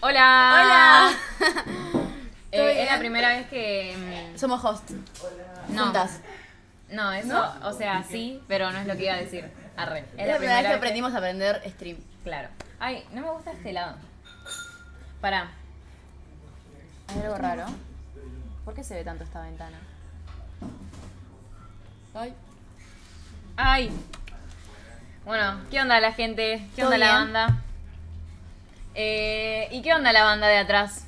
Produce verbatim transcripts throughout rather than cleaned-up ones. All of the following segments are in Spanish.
Hola. Hola. Eh, es la primera vez que... Somos host. No. Juntas. No, eso, ¿No? o sea, sí, pero no es lo que iba a decir. Arre. Es Es la primera vez que aprendimos a aprender stream. Claro. Ay, no me gusta este lado. Pará. Hay algo raro. ¿Por qué se ve tanto esta ventana? Ay. Ay. Bueno, ¿qué onda la gente? ¿Qué ¿Todo onda la bien? banda? Eh, ¿Y qué onda la banda de atrás?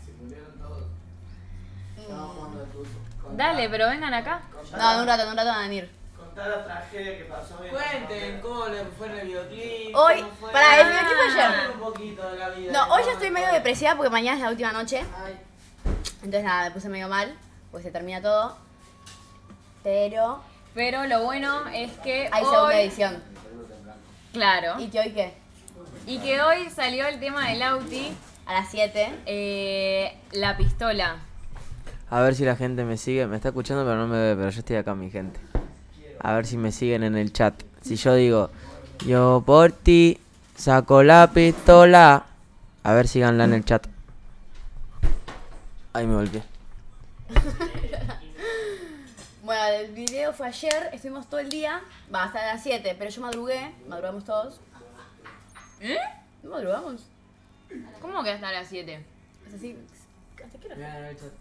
Dale, pero vengan acá. No, en un rato, en un rato van a venir. Contar la tragedia que pasó. Cuenten cómo le fue en el videoclip. Hoy, cómo fue. para decir, ¿qué fue ayer? Hablar un poquito de la vida. No, hoy ya estoy medio depresiva porque mañana es la última noche. Ay, Entonces nada, me puse medio mal, pues se termina todo. Pero Pero lo bueno es que hay hoy... segunda edición. Claro. ¿Y que hoy qué? Y que hoy salió el tema del Auti, A las siete. eh, la pistola. A ver si la gente me sigue. Me está escuchando pero no me ve, pero yo estoy acá, mi gente. A ver si me siguen en el chat. Si yo digo, yo por ti saco la pistola. A ver, síganla en el chat. Ahí me golpeé. Bueno, el video fue ayer, estuvimos todo el día, va hasta las siete, pero yo madrugué, madrugamos todos. ¿Eh? ¿No madrugamos? ¿Cómo que hasta las siete? Es así, ¿hasta qué hora? vean en el chat.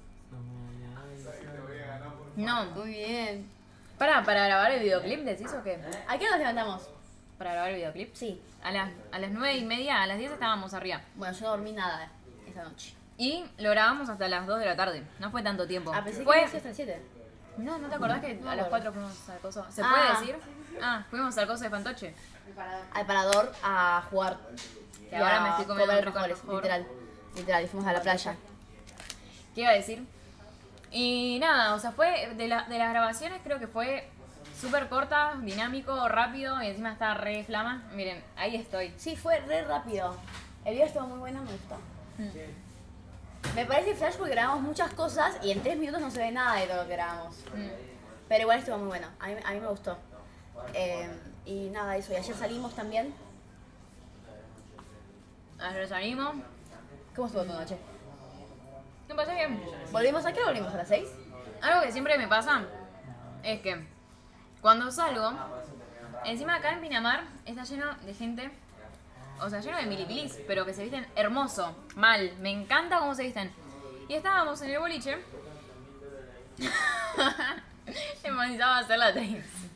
No. Muy bien. Para, para grabar el videoclip, ¿decís o qué? ¿A qué hora nos levantamos? ¿Para grabar el videoclip? Sí. A las, a las nueve y media, a las diez estábamos arriba. Bueno, yo no dormí nada esa noche. Y lo grabamos hasta las dos de la tarde. No fue tanto tiempo. Ah, pensé que Fue... había sido hasta las siete. No, ¿no te acordás que No a me las acuerdo. cuatro fuimos al coso? ¿Se Ah. puede decir? Ah, fuimos al coso de Fantoche. Al parador a jugar. Que Y ahora a me estoy comiendo comer un rico alfajores, alfajor. literal. Literal, y fuimos a la playa. ¿Qué iba a decir? Y nada, o sea, fue de, la, de las grabaciones creo que fue súper corta, dinámico, rápido y encima está re flama. Miren, ahí estoy. Sí, fue re rápido. El video estuvo muy bueno, me gustó. Me parece flash porque grabamos muchas cosas y en tres minutos no se ve nada de todo lo que grabamos. Mm. Pero igual estuvo muy bueno, a mí, a mí me gustó. Eh, y nada, eso. Y ayer salimos también. Ayer salimos. ¿Cómo estuvo tu noche? Me pasé bien. ¿Volvimos a qué? ¿Volvimos a las seis? Algo que siempre me pasa es que cuando salgo, encima acá en Pinamar está lleno de gente, o sea, lleno de milipilis, pero que se visten hermoso, mal. Me encanta cómo se visten. Y estábamos en el boliche. Empezaba a hacer la Tracy.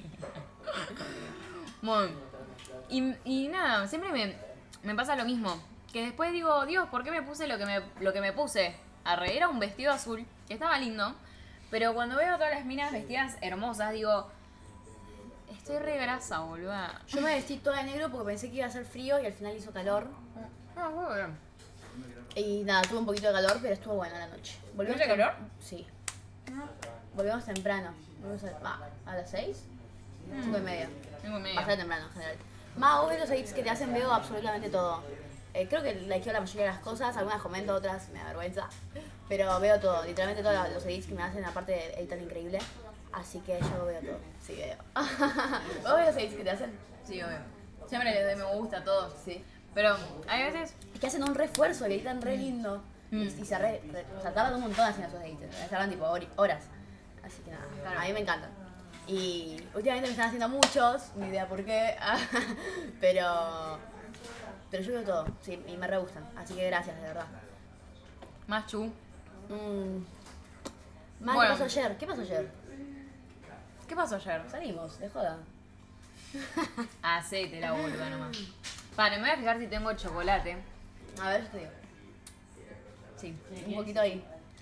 Bueno, y, y nada, siempre me, me pasa lo mismo. Que después digo, Dios, ¿por qué me puse lo que me, lo que me puse? Arre, era un vestido azul, que estaba lindo. Pero cuando veo a todas las minas vestidas hermosas, digo, estoy re grasa, boluda. Yo me vestí toda de negro porque pensé que iba a hacer frío y al final hizo calor. Ah, bueno. Y nada, tuve un poquito de calor, pero estuvo buena la noche. ¿Tuviste tem- calor? Sí. Volvemos temprano. Volvemos a, va, ¿a las seis? Cinco y media. Cinco y media. Bastante temprano en general. Más vos ves los edits que te hacen, veo absolutamente todo. Eh, creo que likeo la mayoría de las cosas, algunas comento, otras me da vergüenza. Pero veo todo, literalmente todos los edits que me hacen, aparte de editar increíble. Así que yo veo todo. Sí, veo. ¿Vos ves los edits que te hacen? Sí, obvio. Siempre les doy me gusta a todos. Sí. Pero hay veces... Es que hacen un refuerzo, que editan re lindo. Mm. Y, y se re, re- o sea, tardan un montón haciendo esos edits. Se tardan tipo hori- horas. Así que nada, Claro. a mí me encantan. Y últimamente me están haciendo muchos, ni idea por qué. pero. Pero yo veo todo, sí, y me re gustan. Así que gracias, de verdad. Más chu. Mm. Más, Bueno. ¿qué pasó ayer? ¿Qué pasó ayer? ¿Qué pasó ayer? Salimos, de joda. Hacete la boluda nomás. Vale, me voy a fijar si tengo chocolate. A ver, yo te digo. Sí. Un poquito ahí.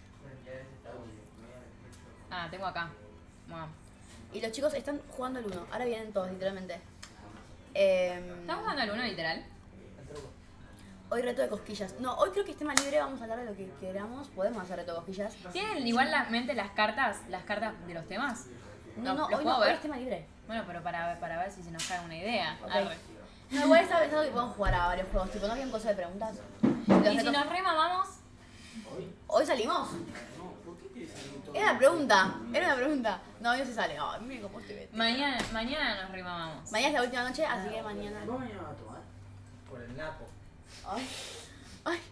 Ah, tengo acá. Bueno. Y los chicos están jugando al uno. Ahora vienen todos, literalmente. Eh, ¿Estamos jugando al uno literal? Hoy reto de cosquillas. No, hoy creo que es tema libre, vamos a hablar de lo que queramos. Podemos hacer reto de cosquillas. ¿Tienen igual la mente las cartas, las cartas de los temas? No, ¿Los- no, los hoy puedo no, hoy ver? es tema libre. Bueno, pero para, para ver si se nos cae una idea. Ok. Arre. No, igual estaba pensando que podemos jugar a varios juegos. Tipo, ¿no había un coso de preguntas? Los ¿Y si retos- nos remamamos? ¿Hoy salimos? Era una pregunta, era una pregunta. No, hoy no se sale. Ay, mira cómo estoy vestida. Mañana, mañana nos remamamos. Mañana es la última noche, así que mañana. ¿Vos mañana vas a tomar? Por el napo. Ay, ay.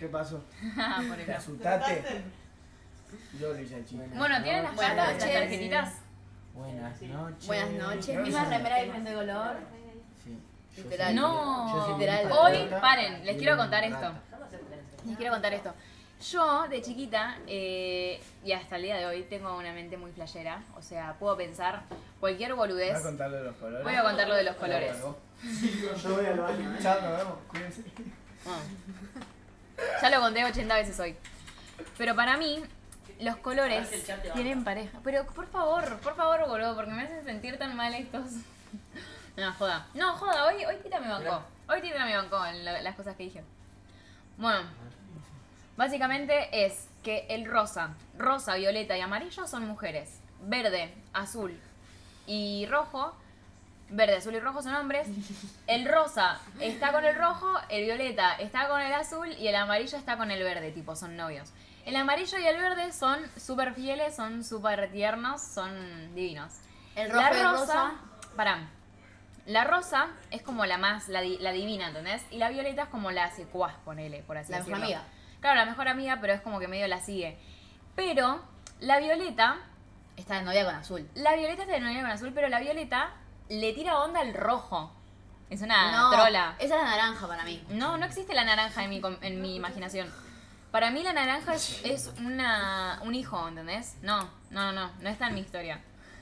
¿Qué pasó? Por ¿Te ejemplo. asustaste? Yo le hice al chico. Bueno, ¿tienen las Buenas cartas, las noches. tarjetitas? Buenas noches. Buenas noches, No, misma sí. remera de diferente color. Sí. Yo Literal. soy- No. yo soy Literal. muy Hoy, patriota paren, les y quiero muy contar esto. rata. Les quiero contar esto. Yo, de chiquita, eh, y hasta el día de hoy, tengo una mente muy flashera. O sea, puedo pensar cualquier ¿Vas boludez. a contar lo de los colores? Voy a contar lo de los colores. Yo voy al baño. Chao, nos vemos. Cuídense. Ah. Ya lo conté ochenta veces hoy. Pero para mí, los colores tienen pareja. Pero por favor, por favor, boludo, porque me hacen sentir tan mal estos. No, joda. No, joda, hoy, hoy Tita me bancó. Hoy Tita me bancó en lo- las cosas que dije. Bueno, básicamente es que el rosa, rosa, violeta y amarillo son mujeres. Verde, azul y rojo. Verde, azul y rojo son hombres. El rosa está con el rojo, el violeta está con el azul y el amarillo está con el verde, tipo, son novios. El amarillo y el verde son súper fieles, son súper tiernos, son divinos. El rojo La y el rosa. Pará. La rosa es como la más, la, di- la divina, ¿entendés? Y la violeta es como la secuaz, ponele, por así La mejor decirlo. amiga. Claro, la mejor amiga, pero es como que medio la sigue. Pero la violeta, Está de novia con azul. la violeta está de novia con azul, pero la violeta le tira onda al rojo. Es una no, trola. esa es la naranja para mí. No, no existe la naranja en mi, com- en mi imaginación. Para mí la naranja es, es una, un hijo, ¿entendés? No, no, no, no, no está en mi historia.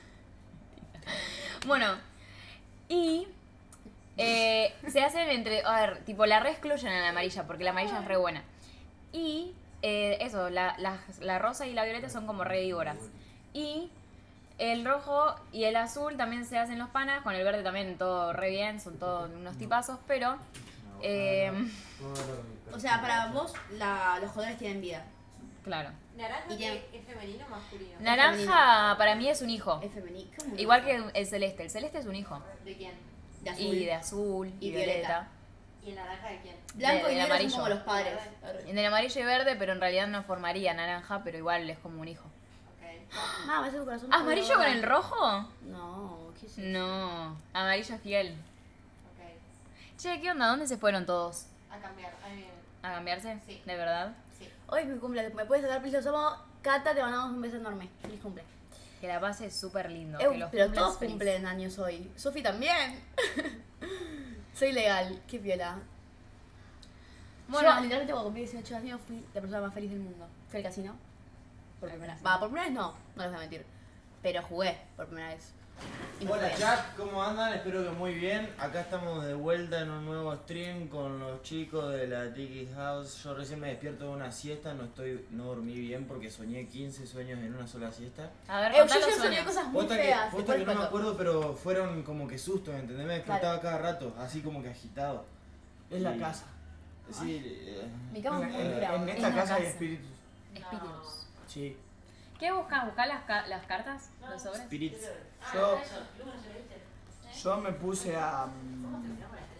Bueno, y eh, se hacen entre, a ver, tipo la re excluyen en la amarilla, porque la amarilla es re buena. Y eh, eso, la, la, la rosa y la violeta son como re víboras. Y el rojo y el azul también se hacen los panas, con el verde también todo re bien, son todos unos tipazos, pero... eh, O sea, para vos la- los colores tienen vida. claro. ¿Naranja Y que ya- es femenino o masculino? Naranja para mí es un hijo. Es femenino. ¿Cómo? Igual que el celeste. El celeste es un hijo. ¿De quién? De azul. Y de azul y, Y violeta. violeta. ¿Y el naranja de quién? Blanco de- y del negro amarillo. son como los padres. En el amarillo y verde, pero en realidad no formaría naranja, pero igual es como un hijo. Ok. Mamá, ese es tu corazón. ¿Ah, ¿amarillo con el rojo? No, ¿qué es eso? No, amarillo fiel. Ok. Che, ¿qué onda? ¿Dónde se fueron todos? A cambiar. Ahí viene. ¿A cambiarse? Sí. ¿De verdad? Sí. Hoy es mi cumple. ¿Me puedes sacar please? Somos Cata, te mandamos un beso enorme. Feliz cumple. Que la pases súper lindo. Eh, que los pero cumplas todos feliz. cumplen años hoy. Sofi también. Soy legal. Qué viola. Bueno. Yo literalmente cuando cumplí dieciocho años fui la persona más feliz del mundo. Fui al casino. Por primera vez. Va, por primera vez no. No les voy a mentir. Pero jugué por primera vez. Y me fue Hola bien. chat, ¿cómo andan? Espero que muy bien. Acá estamos de vuelta en un nuevo stream con los chicos de la Tiki House. Yo recién me despierto de una siesta, no estoy, no dormí bien porque soñé quince sueños en una sola siesta. A ver, Eh, contá yo los ayer soñé sueños. cosas muy Posta que, feas. posta después que no me cuento. acuerdo, pero fueron como que sustos, ¿entendés? Me despertaba cada rato, así como que agitado. Es la Sí. casa. Sí, eh, Mi cama es En, muy en- dura, en boludo. esta Es una casa hay casa. espíritus. Espíritus. Sí. ¿Qué buscas? ¿Buscás las, ca- las cartas? ¿Los sobres? spirits. Yo, yo me puse a. mm,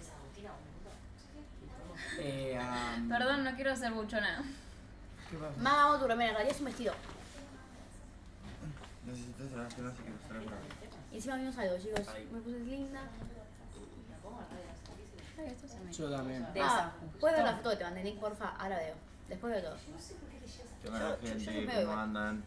Eh, a mm, Perdón, no quiero ser buchona. ¿Qué pasa? Más amo tu remera, en realidad es un vestido. Necesito cerrar, que no sé qué cerrar por acá. Y encima vimos algo, chicos. Me puse linda. Yo también. De Ah, esa. puedes ver la foto que te mandé, Nick, porfa. Ahora veo. Después veo todo. ¿Qué onda Yo- la yo- yo gente? me veo ¿Cómo igual. andan?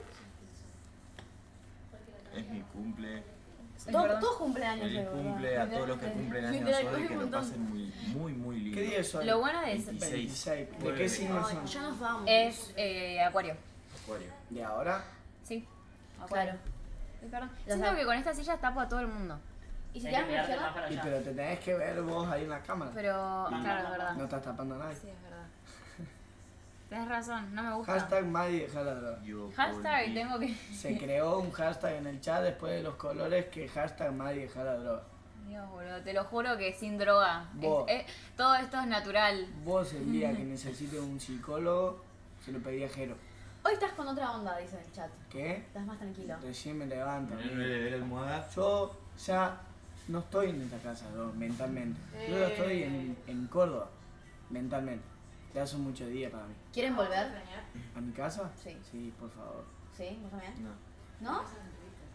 Es mi cumple. Todos, perdón. todos cumpleaños. Feliz hoy, ¿verdad? cumple a todos los que cumplen años Literal, hoy, hay que un lo montón. pasen muy, muy, muy lindo. ¿Qué día es hoy? Lo bueno de ese veintiséis. veintiséis. ¿De Jueves. qué signo Ay, son? ya nos vamos. es eh, Acuario. Acuario. ¿De ahora? Sí. Claro. Ay, perdón. Ya Siento sabes. que con esta silla tapo a todo el mundo. ¿Y si te das una izquierda? Y pero te tenés que ver vos ahí en la cámara. Pero, claro, es verdad. No estás tapando a nadie. Sí, es verdad. Tenés razón, no me gusta. Hashtag nadie deja la droga. Yo Hashtag por ti. tengo que... Se creó un hashtag en el chat después de los colores que hashtag nadie deja la droga. Dios, boludo, te lo juro que sin droga. Es- Vos. es- todo esto es natural. Vos el día que necesites un psicólogo, se lo pedí a Jero. Hoy estás con otra onda, dice en el chat. ¿Qué? Estás más tranquilo. Recién me levanto. ¿No le ve la almohada? Yo ya no estoy en esta casa yo, mentalmente. Yo ya estoy en, en Córdoba, mentalmente. Ya son muchos días para mí. ¿Quieren volver? ¿A mi casa? Sí. Sí, por favor. Sí, vos también. No. ¿No?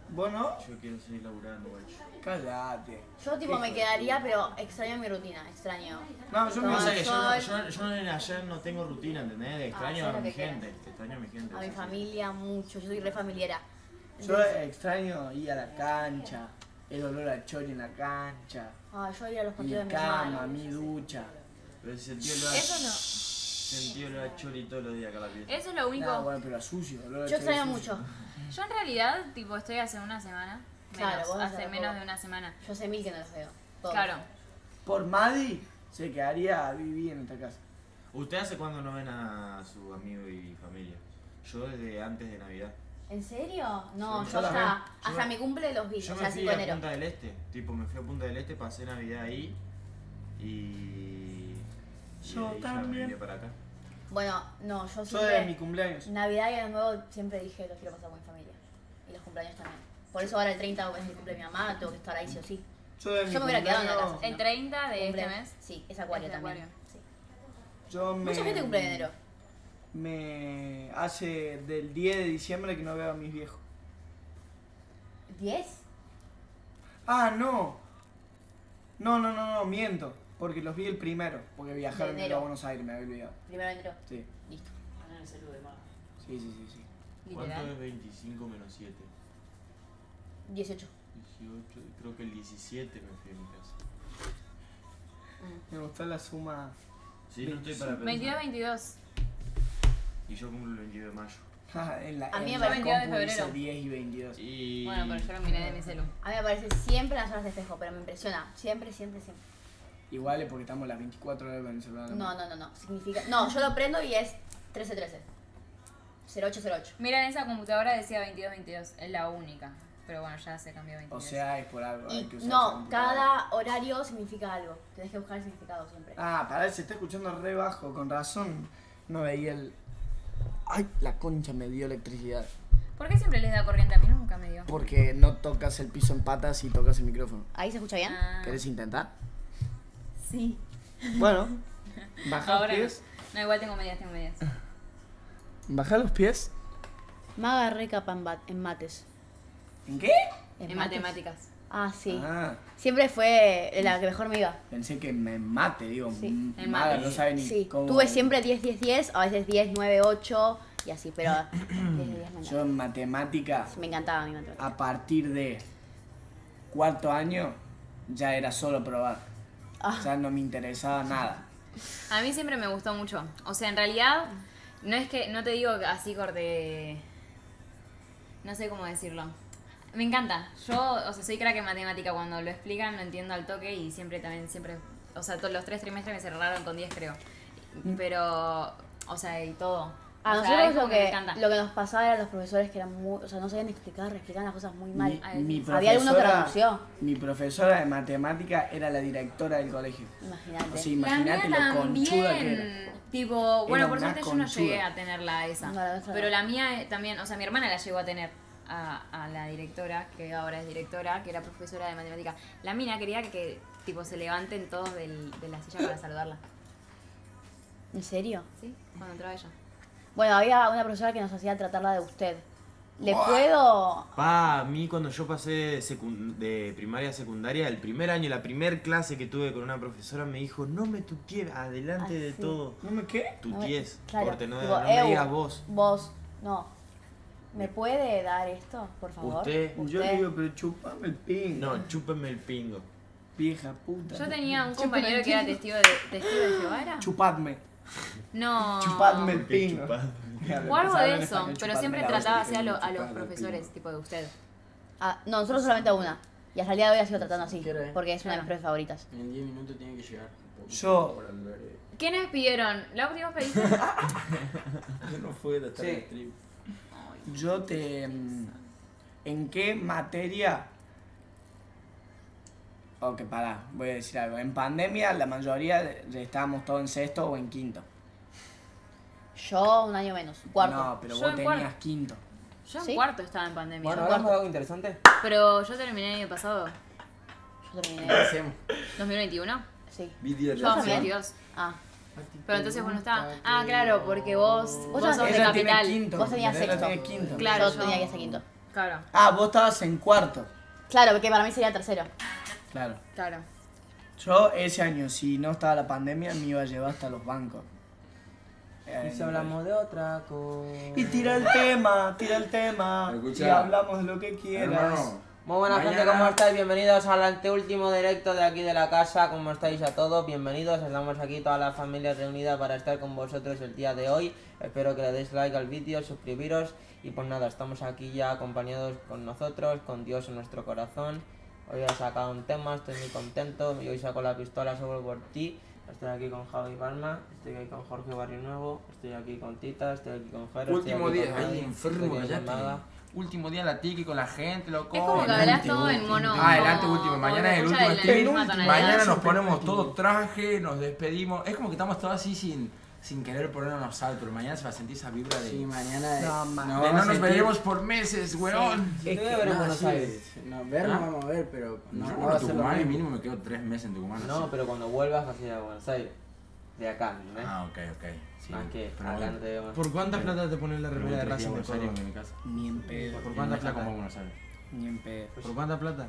¿Vos no? Yo quiero seguir laburando, guacho. Cállate. Yo tipo me quedaría, pero extraño mi rutina, extraño. No, yo me Tomar Pasa que yo, no- sol. yo, yo en ayer no tengo rutina, ¿entendés? Extraño Ah, a sé lo mi que gente. Extraño a mi gente. A mi sí, sí. familia mucho, yo soy re familiera. Yo extraño ir a la cancha, el olor a chori en la cancha, Ah, yo iría a los mi partidos de mi cama, hermano. mi ducha. Pero ese tío lo ha, Eso no. sentido lo ha chori todos los días acá la pieza. Eso es lo único. No, bueno, pero a sucio, olor a Yo chori extraño sucio. mucho. Yo en realidad, tipo, estoy hace una semana. Menos, Claro, vos hace hace poco. menos de una semana. Yo hace mil que no los veo. todos. Claro. Por Madi se quedaría a vivir en esta casa. ¿Usted hace cuándo no ven a su amigo y familia? Yo desde antes de Navidad. ¿En serio? No, Sí, yo yo hasta, también. hasta Yo- mi cumple los vi, Yo o me sea, fui cinco de a enero. Punta del Este, tipo me fui a Punta del Este, pasé Navidad ahí y... Yo y ahí ya me también. vine para acá. Bueno, no, yo Yo de siempre. mi cumpleaños. Navidad y Año Nuevo siempre dije los quiero pasar con mi familia. Y los cumpleaños también. Por eso ahora el treinta es el cumple de mi mamá, tengo que estar ahí sí o sí. Yo de mi Yo me hubiera quedado en la cumpleaños- casa. El treinta de Cumple- este mes. Sí, es acuario Es de también. Acuario. Sí. Yo me, Mucha gente cumple en enero. Me hace del diez de diciembre que no veo a mis viejos. ¿diez? Ah, no. No, no, no, no, miento. Porque los vi el primero. Porque viajaron De de enero. a Buenos Aires, me había olvidado. Primero de enero. Sí, Listo. sí, sí, sí. sí. ¿Cuánto Literal. es veinticinco menos siete? dieciocho. dieciocho, creo que el diecisiete me fui a mi casa. Me gustó la suma. Sí, no estoy para pensar. veintidós, veintidós. Y yo cumplo el veintidós de mayo. en la, A mí en me la parece veintidós de compu dice febrero. diez y veintidós. Y... Bueno, pero yo lo miré de mi celu. A mí me aparece siempre en las horas de espejo, pero me impresiona. Siempre, siempre, siempre. Igual es porque estamos las veinticuatro horas con el celular. en la No, mano. no, no, no. Significa. No, yo lo prendo y es trece trece. cero ocho cero ocho. Mira, en esa computadora decía veintidós, veintidós. Es la única. Pero bueno, ya se cambió a O veintidós. sea, es por algo. hay Y que usar esa no, computadora. cada horario significa algo. Tenés que buscar el significado siempre. Ah, pará, se está escuchando re bajo. Con razón no veía el. Ay, la concha me dio electricidad. ¿Por qué siempre les da corriente? A mí nunca me dio. Porque no tocas el piso en patas y tocas el micrófono. ¿Ahí se escucha bien? Ah, ¿Querés intentar? Sí. Bueno, baja los ahora no. pies. No, igual tengo medias, tengo medias. Baja los pies. Maga re capa en, bat- en mates. ¿En qué? En mates? matemáticas. Ah, sí. Ah, Siempre fue la que mejor me iba. pensé que me mate, digo. Sí, m- en Maga mate. no sabe ni Sí, cómo. tuve siempre diez diez diez, a veces diez nueve ocho y así, pero diez diez me Yo encantaba. en matemática, Me encantaba mi matemática. a partir de cuarto año, ya era solo probar. Ah. Ya no me interesaba nada. A mí siempre me gustó mucho. O sea, en realidad, no es que, no te digo así corte. No sé cómo decirlo. Me encanta. Yo, o sea, soy crack en matemática. Cuando lo explican, lo entiendo al toque y siempre también, siempre. O sea, todos los tres trimestres me cerraron con diez, creo. Pero, o sea, y todo. A O sea, nosotros es lo como me que, encanta. lo que nos pasaba eran los profesores que eran muy, o sea, no sabían explicar, explicaban las cosas muy mal. Mi, Ay, mi Había alguno que profesora- renunció. Mi profesora de matemática era la directora del colegio. Imagínate. O sea, La imagínate mía lo conchuda que también. era. Tipo, bueno, Era por una suerte yo no conchuda. llegué a tenerla esa. No, la nuestra Pero no. la mía eh, también, o sea, mi hermana la llegó a tener a, a la directora, que ahora es directora, que era profesora de matemática. La mina quería que, que, tipo, se levanten todos del, de la silla para saludarla. ¿En serio? ¿Sí? Cuando entraba ella. Bueno, había una profesora que nos hacía tratarla de usted. ¿Le puedo...? Pa, a mí cuando yo pasé de, secun- de primaria a secundaria, el primer año, la primer clase que tuve con una profesora me dijo, no me tutees adelante Ah, de sí. todo. ¿No me qué? Tutees, Claro, corte, no, tipo, no me "Eu, digas vos. Vos, no. ¿Me puede dar esto, por favor? Usted. Yo le digo, pero chupame el pin. No, chúpenme el pingo. Vieja puta. Yo tenía un compañero que era testigo de, testigo de Jehová, ¿era? Chupadme. No. Chupadme el ¿Por qué pin. chupad? O algo de eso, pero siempre trataba así a, lo- a los profesores, tipo de usted. Ah, no, nosotros solamente a una. Y hasta el día de hoy ha sido tratando así. ¿Qué hora es? Porque es una de mis profes favoritas. En diez minutos tiene que llegar. Yo- ¿Quiénes pidieron? ¿Lauti, vos pediste? Yo no fui de estar Sí. en stream. Yo te... mm, ¿En qué materia? Ok, pará, voy a decir algo. En pandemia la mayoría de- de estábamos todos en sexto o en quinto. Yo un año menos, cuarto. No, pero Yo vos en tenías cuarto. quinto. Yo en ¿Sí? cuarto estaba en pandemia. Bueno, Yo en ¿hablamos de cuarto. algo interesante? Pero yo terminé el año pasado. Yo terminé. ¿Qué hacemos? ¿dos mil veintiuno? Sí. Video Yo también? dos mil veintidós. Ah, Pero entonces vos no estabas. Ah, claro, porque vos, vos ya sos de Ella tiene capital. quinto. Vos tenías ella sexto. tiene quinto. Claro, yo yo- tenía que hacer quinto. Claro, Ah, vos estabas en cuarto. Claro, porque para mí sería tercero. Claro. claro. Yo ese año, si no estaba la pandemia, me iba a llevar hasta los bancos. Y si hablamos de otra cosa. Y tira el tema, tira el tema. Escuchá. Y hablamos de lo que quieras. Hermano, Muy buena mañana- gente, ¿cómo estáis? Bienvenidos al anteúltimo directo de aquí de la casa. ¿Cómo estáis a todos? Bienvenidos, estamos aquí toda la familia reunida para estar con vosotros el día de hoy. Espero que le deis like al vídeo, suscribiros. Y pues nada, estamos aquí ya acompañados con nosotros, con Dios en nuestro corazón. Hoy he sacado un tema, estoy muy contento. Y hoy saco la pistola sobre por ti. Estoy aquí con Javi Palma, estoy aquí con Jorge Barrio Nuevo, estoy aquí con Tita, estoy aquí con Jero. Último estoy aquí día, con ahí Javi, enfermo, estoy aquí con cállate. Maga. Último día en la tiki con la gente, loco. Es como que hablas todo en mono. Ah, el anteúltimo, mañana es el último stream. stream. Mañana nos ponemos todo traje, nos despedimos. Es como que estamos todos así sin, sin querer ponernos sal, pero mañana se va a sentir esa vibra de, Sí, mañana No, man. no de vamos no a nos sentir- veremos por meses, weón. Yo te voy a ver en no, Buenos sí, Aires. No, ver ¿Ah? no vamos a ver, pero no, No, no va a en ser lo Tucumán y mismo. mínimo me quedo tres meses en Tucumán. No, así. pero cuando vuelvas vas a ir a Buenos Aires. De acá, ¿no? Ah, ok, ok. Sí, Más que pero acá bueno. no te veo más. ¿Por cuánta plata te pones la Pero remera de tres días Racing en de Buenos Aires Córdoba? en mi casa. Ni en pedo. ¿Por Y cuánta me deja plata? como Buenos Aires. Ni en pedo. ¿Por cuánta plata?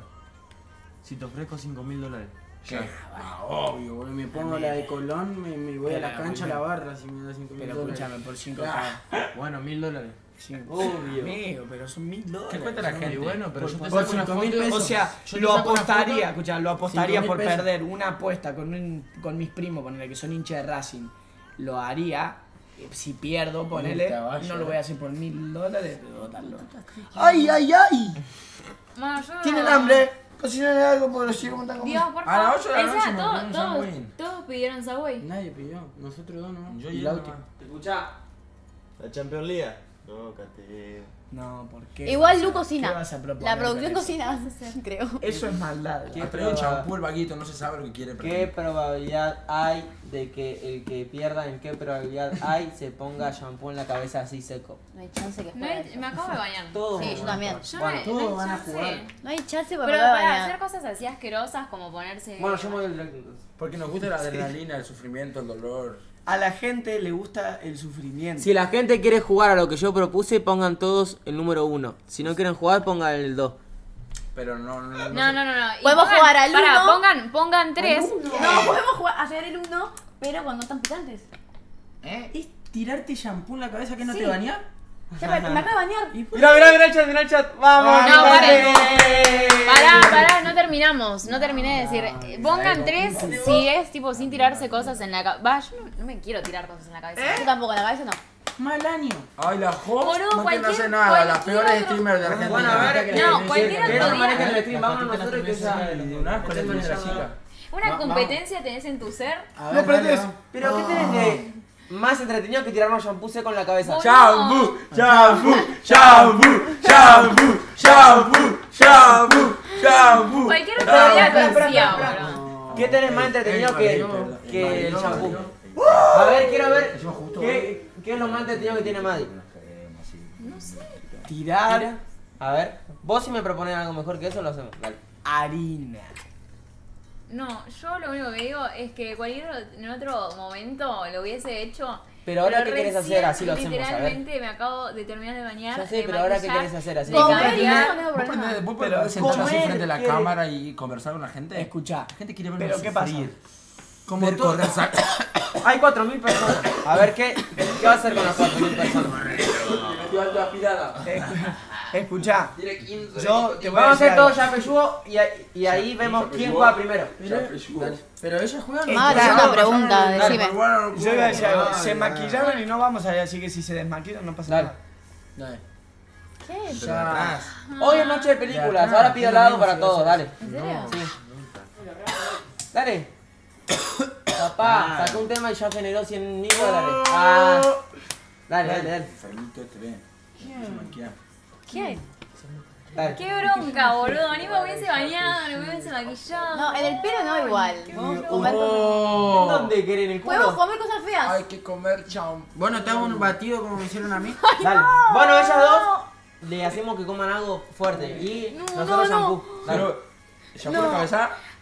Si te ofrezco cinco mil dólares. ¿Qué? Ah, obvio, boludo. Me pongo la de Colón, me, me voy a la Pero, cancha a bueno. la barra si me da cinco mil Pero dólares. escúchame, por cinco Ah. k. Bueno, mil dólares. Obvio. Amigo, pero son mil dólares. ¿Qué cuenta la gente? Y bueno, pero yo te Por saco una cinco mil foto. pesos. O sea, Yo te lo saco una apostaría, foto. escuchá, lo apostaría cinco por mil pesos. perder una apuesta con, un, con mis primos, ponele que son hinchas de Racing. Lo haría. eh, Si pierdo, ponele, caballo, no lo eh. voy a hacer por mil dólares, pero darlo. ¡Ay, ay, ay! Bueno, yo... ¿Tienen hambre? Cocinarle algo porque los chicos están Dios, comiendo. por A las favor. ocho de la noche Encima, me todos, comí un todos, Subway. todos pidieron Subway. Nadie pidió, nosotros dos no. Yo y y la él última. nomás. Escucha. ¿La Champions League? No, Cate. No, ¿por qué? Igual vas a- Lu ¿qué cocina. vas a proponer La producción con eso? cocina vas a hacer, creo. Eso es maldad. ¿Qué? Ha traído champú el vaguito, no se sabe lo que quiere. pero- ¿Qué probabilidad hay de que el que pierda, en qué probabilidad hay, se ponga shampoo en la cabeza así seco? No hay chance que No juegue. hay- me acabo de bañar. Todo. Sí, yo también. Yo Bueno, me- todos no hay van a chance. jugar. No hay chance para Pero volver a para bañar. hacer cosas así asquerosas como ponerse... Bueno, yo me voy al directo entonces. Porque nos gusta la adrenalina, el sufrimiento, el dolor. A la gente le gusta el sufrimiento. Si la gente quiere jugar a lo que yo propuse, pongan todos el número uno. Si no quieren jugar, pongan el dos. Pero no, no, no. No, no, no, no. Y Podemos pongan- jugar al pará, uno. pongan, pongan tres. No, podemos jugar, hacer el uno, pero cuando están picantes. ¿Eh? ¿Es tirarte shampoo en la cabeza que no Sí. te bañás? Ya me, me acabo de bañar. Mira, mira, mira el chat, mira el chat. Vamos. No, gente. Pará, pará, no terminamos. No terminé de decir. eh, Pongan tres si es tipo sin tirarse cosas en la cabeza. Va, yo no, no me quiero tirar cosas en la cabeza. Yo tampoco, en la cabeza no. Mal año. Ay, la host Boludo, no quiere cualquier- hacer nada, las cualquier peores otro- streamers de Argentina. Bueno, a ver, No, que- cualquier que otro no día. manejen el stream, vamos nosotros que ya. De una vez con la primera chica. Una competencia tenés en tu ser. A No prendes. Pero ¿qué tenés de más entretenido que tirarnos shampoo seco en la cabeza? Boludo. Shampoo, shampoo, shampoo, shampoo, shampoo, shampoo, shampoo. Cualquier otro Espera, día espera, lo espera, hacía, espera. boludo. ¿Qué tenés más entretenido que, el que el bailó, shampoo? bailó. A ver, quiero ver qué, qué es lo más entretenido que tiene Maddy. Tirar A ver, vos si me propones algo mejor que eso, lo hacemos. Dale. harina. No, yo lo único que digo es que cualquier en otro momento lo hubiese hecho. Pero ahora, ¿qué querés recién, hacer? Así lo hacemos, a ver. Literalmente me acabo de terminar de bañar. Ya sé, de pero ahora, ¿qué maquillar, querés hacer? Así de lo Comer, hacemos. cambiar. no tengo ¿Vos problema. podés, vos Pero podés sentar así comer frente a la quiere- cámara y conversar con la gente? Escuchá. La gente quiere vernos ¿Pero qué pasa? sufrir. Como Ver todo- correr sa- Hay cuatro mil personas. A ver, ¿qué, qué va a hacer con las cuatro mil personas? Eh, Escuchá, yo te voy Vamos a hacer algo. todo ya pechugo y, ahí- y ahí vemos quién juega primero. Pero ellos juegan. Ah, te hago una pregunta, decime. Yo iba a decir algo, se maquillaron y no vamos a ir, así que si se desmaquillan no pasa Dale. nada. Dale. ¿Qué? Ya. Hoy es noche de películas, ahora pido helado para todos, dale. ¿En serio? Dale. Papá, sacó un tema y ya generó cien mil dólares. Ah. Dale, dale, dale. Enfermito este ve. Se maquilla. ¿Qué? Dale. Qué bronca, boludo. Ni me hubiese bañado, ni me hubiese maquillado. No, en el pelo no igual. Podemos comer cosas, Oh. ¿Dónde quieren el podemos culo? comer cosas feas. Hay que comer champú. Bueno, te hago un batido como me hicieron a mí. Dale. Bueno, ellas dos le hacemos que coman algo fuerte y No, nosotros no, no. shampoo. Dale. Pero, ¿shampoo en la cabeza?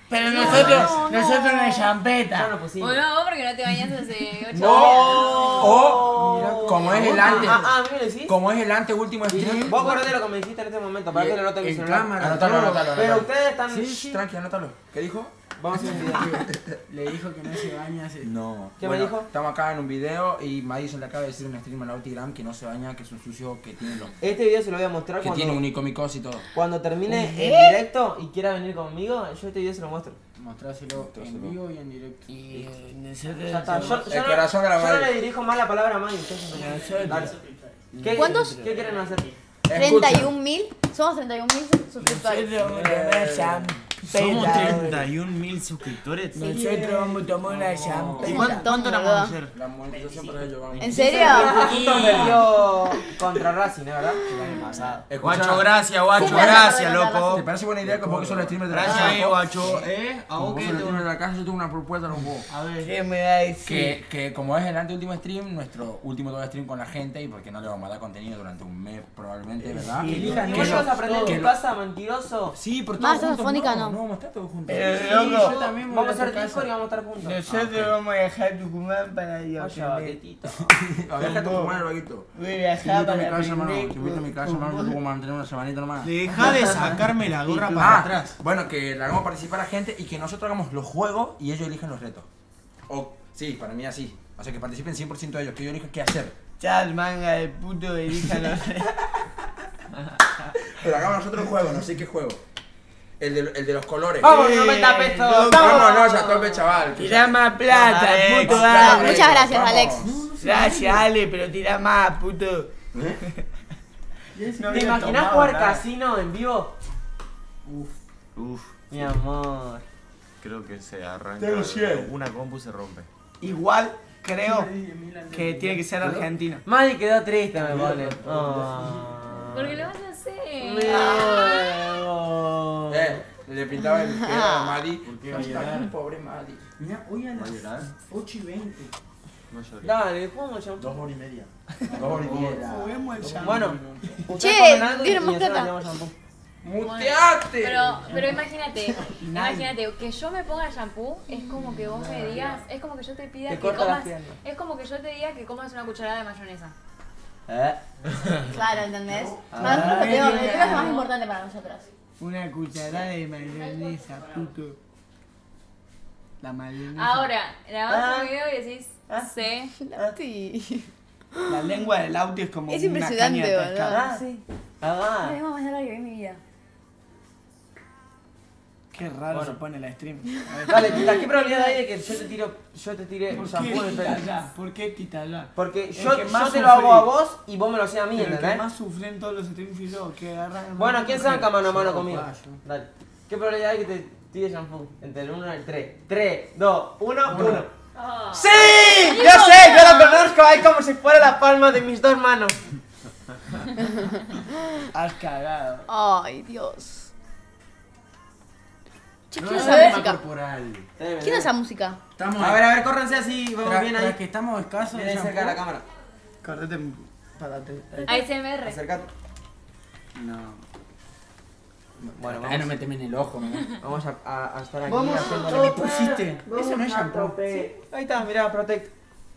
Pero Sí, nosotros, no, nosotros una Ya champeta. lo pusimos. O no, vos porque no te bañas hace ocho No. días. O, como es el antes, Ah, ah, ¿a mí me lo decís? como es el anteúltimo stream. Vos acordate lo que me dijiste en este momento, para que lo note en mi en celular. cámara, Anótalo, todo. anótalo, Pero anótalo. ustedes están... Sí, sí, tranqui, anótalo. ¿Qué dijo? Vamos a hacer un video. Le dijo que no se baña hace... No. ¿Qué Bueno, me dijo? Estamos acá en un video y Madison le acaba de decir en un stream en la Ultigram que no se baña, que es un sucio que tiene los... Este video se lo voy a mostrar Que cuando, tiene unicomicos y todo. cuando termine ¿Qué? el directo y quiera venir conmigo. Yo este video se lo muestro. Mostráselo en vivo y en directo. Y eh, nosotros... Ya está. Yo, yo El no, corazón yo grabado. no le dirijo más la palabra a Manny. ustedes me- Nosotros. Dale. ¿Qué, ¿Cuántos? ¿Qué quieren hacer? treinta y un mil. Somos treinta y un mil suscriptores. Nosotros vamos a tomar champeta. Somos treinta y un mil suscriptores. Nosotros vamos a tomar una champeta. ¿Y cuánto- cuánto la vamos a hacer? La monetización para ello, vamos. ¿En serio? Justo perdió contra Racing, ¿no? ¿Verdad? Escucha, gracias, guacho, Sí, gracias, gracias, ¿te loco. parece buena idea que vos que sos el streamer de la Gracias, casa? eh, guacho. ¿Eh? ¿A Como vos vos qué sos el te streamer de la casa, yo tengo una propuesta con vos. A ver. ¿Qué me va a decir? Que, que como es el anteúltimo stream, nuestro último todo stream con la gente y porque no le vamos a dar contenido durante un mes probablemente, ¿verdad? Sí, elijan ¿Y vos que vas lo- a aprender en que tu lo- casa, mentiroso? Sí, pero Más, todos juntos telefónica no. no. No, vamos a estar todos juntos. Pero, Sí, loco, yo también voy Vamos a tu hacer casa. Discord y vamos a estar juntos. Nosotros vamos a viajar a Tucumán para ir a Vaya, aprender. tetito. A ver, déjate fumar el vaguito. Voy a Te viajar invito a mi para casa, hermano. Te aprender. invito a mi casa, hermano. Yo puedo mantener una semanita nomás. Deja de sacarme la gorra para Ah, atrás. bueno, que le hagamos participar a la gente y que nosotros hagamos los juegos y ellos eligen los retos. O, sí, para mí así. O sea, que participen cien por ciento de ellos, que ellos elijan qué hacer. Chal, manga de puto, elíjalo. Pero hagamos nosotros el juego, no sé qué juego. El de, el de los colores. ¡Vamos, noventa pesos! loco. Vamos, no, ya tope, chaval. que Tirá más plata, Alex. puto, No, dale. muchas gracias, Vamos. Alex. Gracias, Ale, pero tirá más, puto. ¿Te imaginas jugar casino en vivo? Uf, Mi amor. creo que se arranca. Tengo cien. Una compu se rompe. Igual creo que tiene que ser argentino. Maddy quedó triste, me pone. Oh. Porque lo vas a hacer. No. Eh, le pintaba el pelo a Madi. ¿Por qué va a llorar? Pobre Madi. Mira, hoy a ¿Va a llorar? ocho y veinte. No lloré. Dale, jugamos ya. Dos horas y media. Dos horas y media. Juguemos el shampoo. Bueno, ustedes Che, comen algo y dieron más nosotros plata. hacemos shampoo. ¡Muteate! Pero, pero imagínate, imagínate, que yo me ponga shampoo es como que vos me digas, es como que yo te pida Te que corta las comas, piernas. es como que yo te diga que comas una cucharada de mayonesa. ¿Eh? Claro, ¿entendés? Para nosotros el pelo el pelo es más importante para nosotros. Una cucharada de mayonesa, puto. La mayonesa. Ahora, grabás Ah. un video y decís, sí. Sí. La lengua del auto es como Es una impresionante, caña de ¿verdad? pescado. Ah, sí. Ah, Es más larga que vi en mi vida. Qué raro Bueno. se pone la stream. A ver. dale, Tita, ¿qué probabilidad hay de que yo te tiro, yo te tire ¿Por qué shampoo en el pelo? titallá? ¿Por qué titallá? Porque El yo, que yo más te lo hago a sufrí. vos y vos me lo haces a mí, Pero el que ¿entendés? más sufrí en todos los streams fui yo, que agarran... Bueno, ¿quién se banca mano a mano Yo, conmigo? pa, yo. Dale. ¿Qué probabilidad hay que te tire shampoo? Entre el uno y el tres. tres, dos, uno, uno. Oh. ¡Sí! ¡Yo sé! ¡Yo lo conozco ahí como si fuera la palma de mis dos manos! Has cagado. Ay, Dios. Che, No ¿quién es es esa tema música? corporal. ¿Quién es esa música? Estamos A ver, a ver, córranse así, vamos Tras- bien tras ahí. que estamos escasos de Vienen cerca de la shampoo. cámara. Correte para atrás. A S M R. Acércate. No. Bueno, Ay, no vamos, me temen el ojo, man. vamos a, a- a estar aquí Vamos a haciendo ¿Qué me pusiste? Eso no es shampoo. Ahí está, mirá, Protect.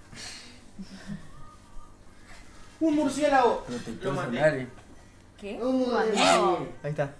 Un murciélago. Protector solar. eh. ¿Qué? Ahí está.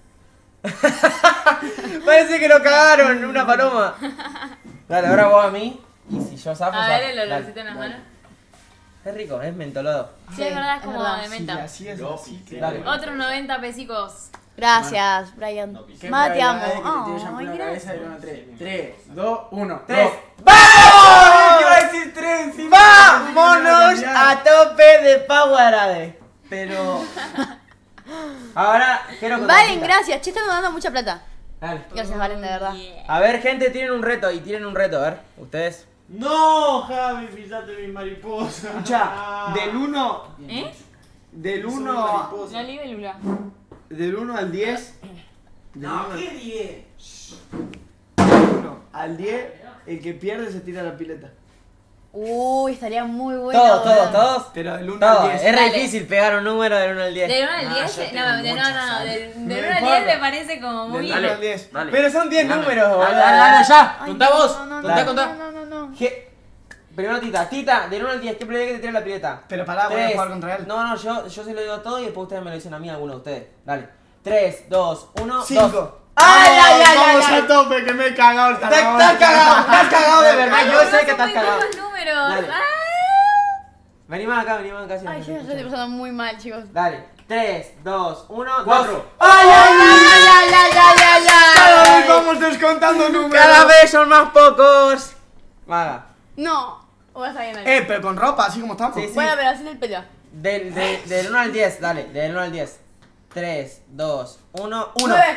Parece que lo cagaron, una paloma. Dale, ahora vos a mí. Y si yo zafo, A zafo. ver el Dale, olorcito en las dale. manos. Es rico, es mentolado. Sí, es verdad, es como verdad. de Sí, menta. así es, así que... Dale. Otros noventa pesicos. Gracias, Brian. ¿Qué Más te amo. probabilidad hay que te tire shampoo Ay, en la cabeza gracias. de uno a tres? tres, dos, uno. Tres. Dos. ¡Vamos! Iba a decir tres encima. ¡Vámonos a tope de Powerade! Pero... Ahora quiero que Valen, gracias. Che, están dando mucha plata. Dale. Gracias, Valen, de verdad. A ver, gente, tienen un reto y tienen un reto, a ver, ustedes. No, Javi, pisate mi mariposa. Escucha, del uno... ¿Eh? Del uno... La libélula. Del uno al diez... Del No, uno ¿qué diez? al diez, el que pierde se tira a la pileta. Uy, estaría muy bueno. Todos, todos, boludo. todos. Pero del uno al Todos. diez. Es re Dale. difícil pegar un número del uno al diez. Del uno al Ah, diez, yo no, tengo de- no, muchas, no, no, ¿sabes? del No del me uno al importa. diez me parece como muy... Del uno al diez. Dale. Pero son diez Dame. números, boludo. Dale, dale, dale, ya. Ay, Contá no, vos. no, no, Contá, no, contá. No, no, no, no. ¿Qué? Primero Tita, Tita, del uno al diez, ¿qué probabilidad que te tire la pileta? Pero pará, voy a Tres. jugar contra él. No, no, yo, yo se lo digo todo y después ustedes me lo dicen a mí, alguno de ustedes. Dale. tres, dos, uno, Cinco. dos. ¡Ay, ay, ay, Vamos ay! a tope, que me he cagado el Estás estás cagado, estás cagado de verdad, yo sé que estás cagado. Los números. Dale. Ah. Vení más acá, vení más acá. si no Ay, te yo ya estoy escucho. pasando muy mal, chicos. Dale. tres, dos, uno, Cuatro. dos. ¡Ay, ay, ay, ay, ay, ay, ay, Cada ay! vez vamos descontando números. Cada vez son más pocos. Maga. No. O vas a ganar. Eh, pero con ropa, así como estamos. Sí, sí. Bueno, pero así el pelo. Del, de, del uno al diez, dale, del uno al diez. tres, dos, uno, uno. Nueve.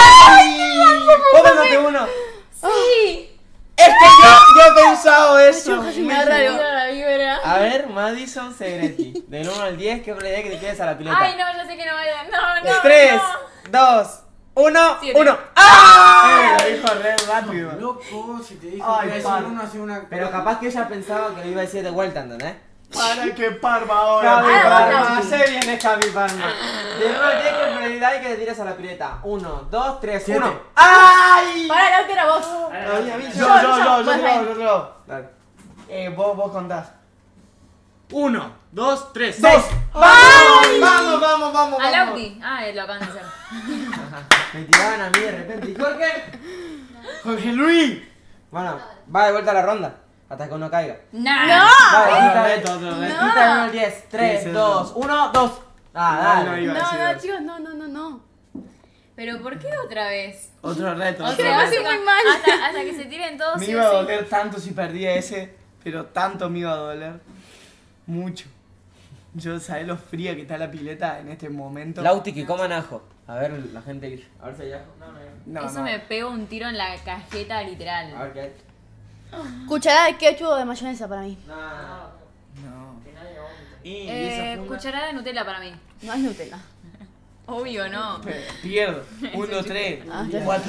¿Vos pensaste uno? Sí. Es que yo, yo he pensado Yo eso. casi me agarraron. A ver, Madison Segretti. Del uno al diez, ¿qué probabilidad que te quedes a la pileta? Ay, no, yo sé que no vaya. No, no. tres, no. dos, uno, Siete. uno. ¡Ah! Eh, lo dijo re rápido. Loco, si te dije Ay, que iba a decir par. uno, hace una. Pero capaz que ella pensaba que lo iba a decir de vuelta, ¿entendés? Para que parva ahora. Javi Ah, Palma, bueno. se viene Javi Palma. Del uno al diez, ¿qué probabilidad hay que te tires a la pileta? uno, dos, tres, Siete. uno. ¡Ay! Para, la que era vos. Ay, a mí Yo, yo, yo, yo, Vas yo, ahí. yo, yo. Dale. Eh, vos, vos contás. Uno, dos, tres. ¡Dos! ¡Vamos! ¡Vamos, vamos, vamos! Al vamos. Audi. Ah, lo acaban de hacer. Me tiraban a mí de repente. ¿Y Jorge? Jorge Luis. Bueno, va de vuelta a la ronda. Hasta que uno caiga. Nah. ¡No! Dale, Otro quita, reto, otro reto. quita del uno al diez. tres, Sí, sí, dos, uno, dos. Ah, No, no dale. iba a No, decir no, eso. chicos, no, no, no, no. Pero ¿por qué otra vez? Otro reto. O otro sea, me hace reto. muy mal. Hasta, hasta que se tiren todos. Me sí iba a o sí. doler tanto si perdía ese, pero tanto me iba a doler. Mucho. Yo sabés lo fría que está la pileta en este momento. Lauti, que coman ajo. A ver, la gente. A ver si hay ajo. No, no hay. No, Eso no. me pega un tiro en la cajeta A literal. ver qué hay. Cucharada de ketchup o de mayonesa para mí. No, no, No. Y, y Eh, esa funda. cucharada de Nutella para mí. No es Nutella. Obvio, no. Pe- Pierdo. Uno, tres. Ah, ya. Cuatro.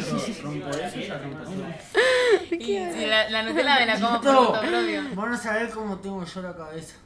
Y si la, la Nutella me la como por gusto propio. Van a saber cómo tengo yo la cabeza.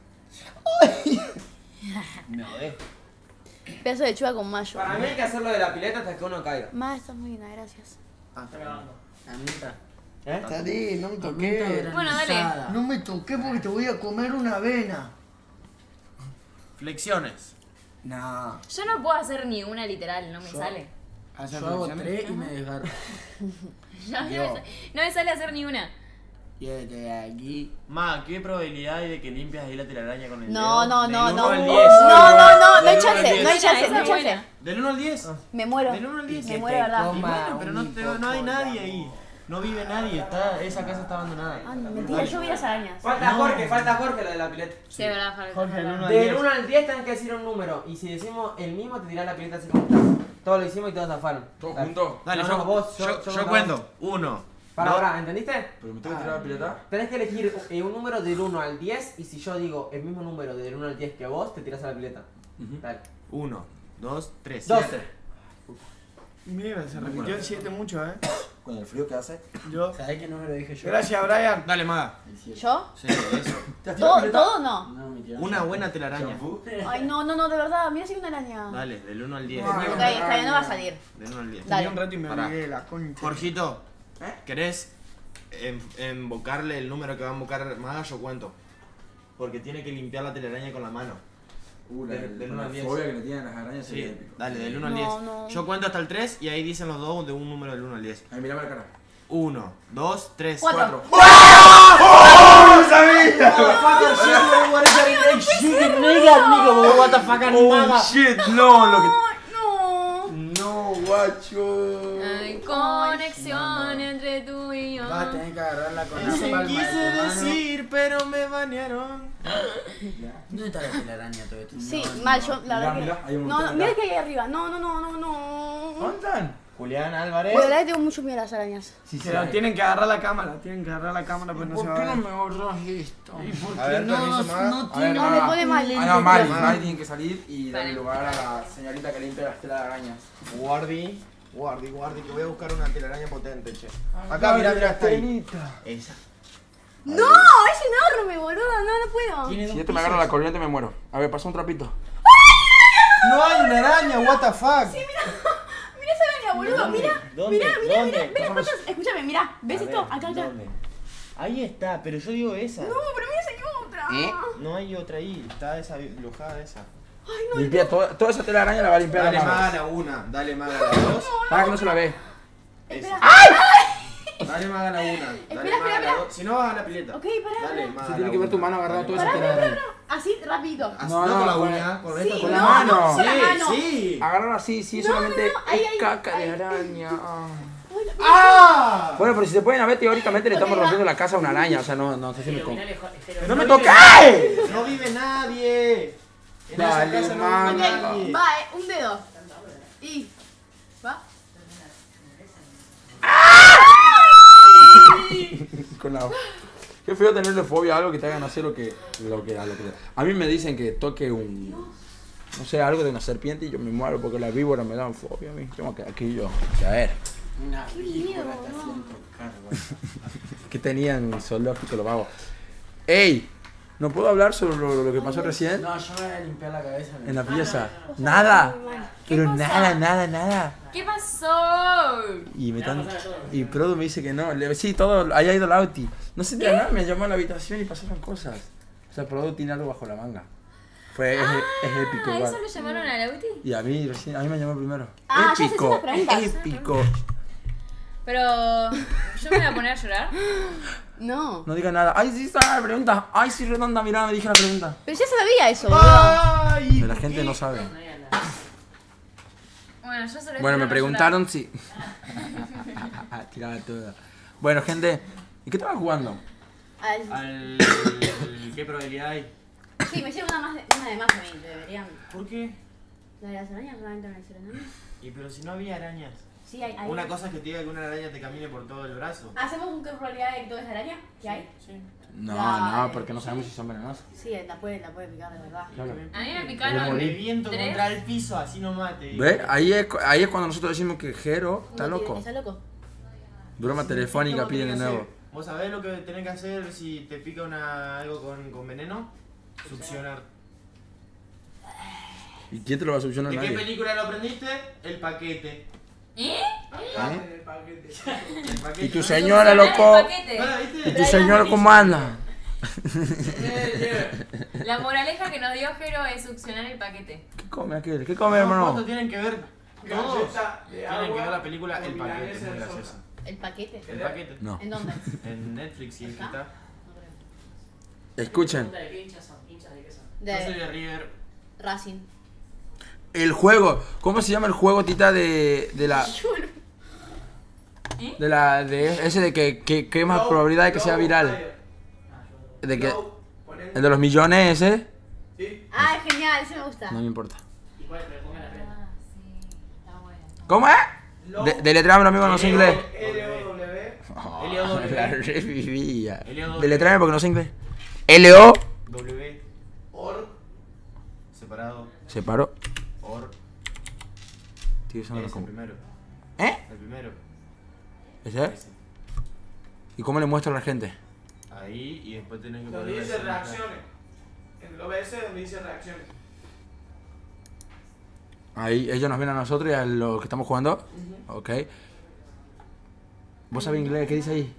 Me odé. Pedazo de lechuga con mayo. Para mí hay que hacerlo de la pileta hasta que uno caiga. Ma, estás muy linda, gracias. Anita. ¿Eh? Salí, no me Anita toqué. Bueno, dale. granizada. No me toqué porque te voy a comer una avena. Flexiones. No. Yo no puedo hacer ni una literal, no me sale. ¿Hacer Yo hago flexiones? tres y me desgarro. No, no me sale- no me sale hacer ni una. Y desde aquí. Ma, ¿qué probabilidad hay de que limpias ahí la telaraña con el No, dedo? no, Del no, uno no. al No, diez. no, no, no hay Del uno al chance, diez. no hay chance, Esa no hay es chance. buena. ¿Del uno al diez? Me muero. Del uno al diez. Me Que muero, te ¿verdad? Y bueno, pero no, un te- no hay nadie ahí. No vive nadie. Está, esa casa está abandonada. Ah, no, mentira, yo vi las arañas. Falta Jorge, falta Jorge lo de la pileta. Sí, es verdad, Jorge. Jorge, el uno al Del diez. uno al diez tenés que decir un número. Y si decimos el mismo, te tirás la pileta así como está. Todos lo hicimos y todos zafaron. ¿Todos Dale. juntos? Dale, No, yo, no, vos, yo- yo, yo yo contaba. cuento. Uno. Para dos, ahora, ¿entendiste? ¿Pero me tengo que tirar la pileta? Tenés que elegir eh, un número del uno al diez. Y si yo digo el mismo número del uno al diez que vos, te tirás a la pileta. Ujú. Dale. Uno, dos, tres. Dos. Mira, se repitió el siete mucho, eh. Con el frío que hace. Yo. ¿Sabés que no me lo dije yo? Gracias, Brian. Dale, Maga. ¿Yo? Sí, eso. ¿Te has tirado la ¿Todo, pileta? todo no? No, mi tía. Una buena telaraña. ¿Shampoo? Ay, no, no, no, de verdad, mira si hay una araña. Dale, del uno al diez. Ay, Ok, está bien, no va a salir. Del uno al diez. Dale. Tenía un rato y me Pará. olvidé la concha. Jorgito, ¿Eh? ¿querés em- invocarle el número que va a invocar Maga? Yo cuento. Porque tiene que limpiar la telaraña con la mano. Uh, la, Del- del con uno la al diez. fobia que le tienen las arañas Sí, sería épico. dale, del uno al No, diez. no. Yo cuento hasta el tres y ahí dicen los dos de un número del uno al diez. Ay, mirame la cara. uno, dos, tres, Cuatro. What the fuck, Oh shit, no, lo que. No. No, guacho. Hay conexión entre tú y yo. Vas a tener que agarrarla con la Se palma de quise tu mano. decir, pero me banearon. ¿Dónde está la telaraña todo esto? Sí, No, mal, no. yo, la verdad Mirá, que. mirá, hay un No, montón no, acá. mira que hay arriba. No, no, no, no, no. ¿Dónde están? Julián Álvarez. Pues la verdad que tengo mucho miedo a las arañas. Sí, pero tienen que agarrar la cámara, tienen que agarrar la cámara, pues no se ¿Por va qué a no ver. me borras esto? ¿Y por A qué ver, no, permiso, Maga. no A ver, tiene No, me pone mal. Ah, no, Mari, Mari. Mari tiene que salir y darle Vale. lugar a la señorita que limpia las telas de arañas. Guardi, guardi, guardi, que voy a buscar una telaraña potente, che. Acá, mira, mira, está ahí. Esa. No, es enorme, boludo. dedo. Tiene Si dos esto me agarra pisos. la corriente me muero. A ver, pasa un trapito. No hay una araña, what the fuck. Mira esa araña, boludo. ¿Dónde? Mira, ¿Dónde? mira, mira, ¿Dónde? mira. Ven las patas. Escúchame, mira. ¿Ves A esto? ver, Acá, acá. ¿dónde? Ahí está, pero yo digo esa. No, pero mira esa hay otra. ¿Eh? No hay otra ahí, está esa lojada esa. Limpia toda, toda esa tela de araña la va a limpiar Dale la mano. más a la una, dale más a la dos. Para que no se la ve. Espera. Dale más a la una, dale Espera, más a espera, la dos. Si no vas a la pileta. Ok, pará, Dale pará. más Se a tiene la que ver una, tu mano agarrando dale toda más. esa tela de araña. Así, rapidito. Así, No, no, con la no, uña, con esta, Sí, con la la no, mano. no, con la Sí, mano. sí. Agarrar así, sí, No, solamente no, no, ahí, es ahí, caca de ahí. araña. Ah. ¡Ah! Bueno, pero si se pueden ver, teóricamente le estamos Ok, va. rompiendo la casa a una araña. O sea, no, no sé si me con... Pero ¡No me vive- toques! No vive nadie. En Dale, esa casa no mano. vive nadie. Va, eh, un dedo. Y. Va. Con la... Qué feo tenerle fobia a algo que te hagan hacer lo que, lo que, a lo que... A mí me dicen que toque un... No sé, algo de una serpiente y yo me muero porque las víboras me dan fobia a mí. Tengo que aquí yo... A ver, Una Qué miedo, no. ¿qué tenían en zoológico los vagos? ¡Ey! ¿No puedo hablar sobre lo, lo que pasó recién? No, yo me voy a limpiar la cabeza. En la pieza. Nada. ¿Qué Pero pasó? nada, nada, nada. ¿Qué pasó? Y me están... Y Prodo me dice que no. Le... Sí, todo... Ahí ha ido Lauti. No sé qué nada, me llamó a la habitación y pasaron cosas. O sea, Prodo tiene algo bajo la manga. Fue... Es, es épico Ah, igual. ¿eso lo llamaron a Lauti? Y a mí, recién- a mí me llamó primero. Ah, ya sé, épico, esas preguntas. épico. Pero yo me voy a poner a llorar. No. No diga nada. Ay, sí, está la pregunta. Ay, sí, redonda, mirá, me dije la pregunta. Pero ya sabía eso, boludo. ¡Ay! Pero la gente no sabe. Bueno, yo solo Bueno, me espero no preguntaron si... Tiraba todo. Bueno, gente, ¿y qué estabas jugando? Al- Al... ¿Qué probabilidad hay? Sí, me lleva una, más de, una de más a mí, deberían. ¿Por qué? ¿La de las arañas realmente van a ser enanas? Y pero si no había arañas. Sí, hay. hay. Una cosa es que te diga que una araña te camine por todo el brazo. ¿Hacemos un qué probabilidad de que todo es araña? ¿Qué hay? Sí. No, Dale. no, porque no sabemos si son venenosas. Sí, la puede, la puede picar de verdad. Claro. A mí me Me picaron viento tres. contra el piso, así nomás te digo. ¿Ves? Ahí es, cu- ahí es cuando nosotros decimos que Jero está No tiene- loco. ¿Está loco? Broma telefónica ¿Cómo piden de tenés que nuevo. hacer? ¿Vos sabés lo que tenés que hacer si te pica una, algo con, con veneno? Succionar. ¿Y quién te lo va a solucionar? ¿De qué Nadie. película lo aprendiste? El paquete. ¿Eh? El paquete. ¿Y tu ¿No? señora, El loco? paquete. ¿No la viste? ¿Y tu señora cómo anda? La moraleja que nos dio Jero es succionar el paquete. ¿Qué come aquel? ¿Qué come, ¿Cuánto hermano? tienen que ver? Todos Galleta de tienen que agua ver la película El con paquete, milanesa es muy de graciosa. ¿El paquete? El paquete. No. ¿En dónde? En Netflix y en ¿Está? Gita. Escuchen. Yo soy De de River. Racing. El juego. ¿Cómo se llama el juego, Tita, de, de la... De la... De ese de que, que, que hay más probabilidad de que sea viral? De que... El de los millones ese. Ah, es genial, ese me gusta. No me importa. Ah, sí. Está bueno. ¿Cómo es? De, deletréame, amigo, no sé inglés. L O W. L O W. La revivía. L O W. Deletréame porque no sé inglés. L O... W. Or. Separado. Se paró. Or. Tío, eso no lo Es el como. primero. ¿Eh? El primero. ¿Ese? Ese. ¿Y cómo le muestro a la gente? Ahí y después tenés que Donde poner dice reacciones. En el O B S donde dice reacciones. Ahí ellos nos ven a nosotros y a los que estamos jugando. Ok. ¿Vos sabés inglés? ¿Qué dice ahí?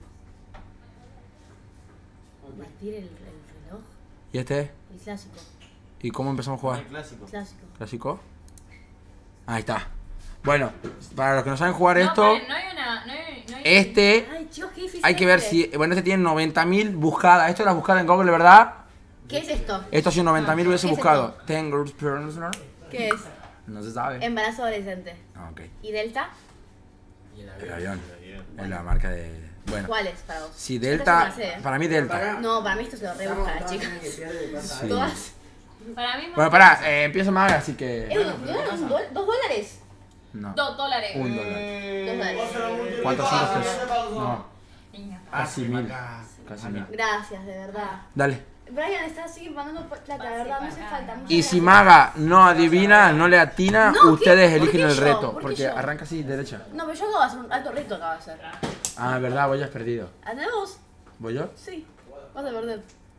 Batir el, el reloj. ¿Y este? El clásico. ¿Y cómo empezamos a jugar? El clásico. Clásico. ¿Clásico? Ahí está. Bueno, para los que no saben jugar No, esto, paren, no hay una. No hay, no hay... este Ay, chicos, qué difícil. hay que ver este. si. Bueno, este tiene noventa mil buscadas. Esto es la buscada en Google, ¿verdad? ¿Qué es esto? Esto ha sido noventa mil veces ¿Qué es buscado. esto? Tengo. No ¿Qué es? se sabe. Embarazo adolescente. Ah, ok. ¿Y Delta? El avión. Es la marca de. Bueno. ¿Cuál es para vos? Si Esta Delta. sí me la sé, ¿eh? Para mí, Delta. No, para mí esto se lo rebusca las chicas. Sí. Todas. Para mí, Bueno, pará, eh, empieza más, así que. Eh, ¿no eran un dol- ¿Dos dólares? No. dos dólares. Un dólar. Dos dólares. ¿Cuántos son los pesos? No. Niña. Casi mil. Casi mil. Gracias, de verdad. Dale. Brian está así mandando plata, de verdad, no hace falta. muchas Y si gracias. Maga no adivina, no le atina, No, ¿qué? ustedes ¿Por eligen qué el yo? reto. ¿Por qué Porque yo? arranca así, derecha. No, pero yo acabo de hacer un alto reto, acabo de hacer. Ah, verdad, vos ya has perdido. ¿Andamos? ¿Voy yo? Sí. Vas a perder.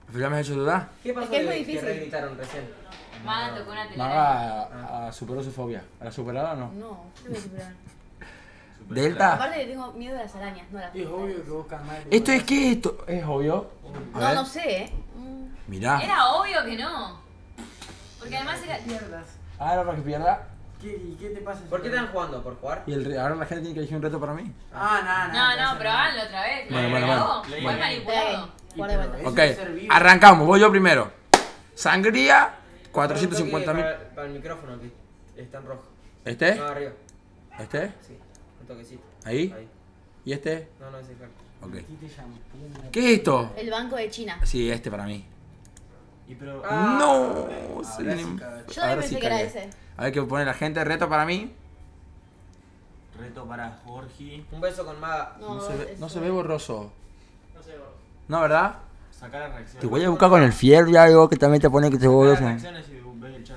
¿Pero ya me has hecho dudar? ¿Qué pasó Es que es muy que, que difícil. rehabilitaron recién? Maga tocó una telaraña. Maga a- a- superó su fobia. ¿A la superada o no? No, no voy a superar. Delta. Aparte le tengo miedo a las arañas, no a las Es obvio que vos calmás. ¿Esto es qué? ¿Esto es obvio? A No, ver. no sé, eh. Mm. Mirá. Era obvio que no. Porque además era. Pierdas. Ahora para que pierda. ¿Qué, ¿Y qué te pasa? si ¿Por qué pierdes? están jugando? ¿Por jugar? Y el re- ahora la gente tiene que elegir un reto para mí. Ah, no, No, no. no, pero háganlo otra vez. Bueno, ¿Lo bueno, grabó? bueno. Fue manipulado. Jugar de vuelta. Ok, arrancamos. Voy yo primero. Sangría, cuatrocientos cincuenta mil. Para, para el micrófono que está en rojo. ¿Este? No, arriba. ¿Este? Sí, un toquecito. ¿Ahí? Ahí. ¿Y este? No, no, ese carta. Ok. Metiste shampoo. ¿Qué es esto? El banco de China. Sí, este para mí. Y pero. Ah, No. ahora se le- sí cago. Yo ahora también pensé sí que era cagué. ese. A ver qué pone la gente. Reto para mí. Reto para Jorge. Un beso con Maga. No, No se ve, es- no se ve borroso. No, ¿verdad? Sacar las reacciones. Te voy a buscar con el fierro y algo que también te pone que te Sacar voy las a reacciones y ves el chat.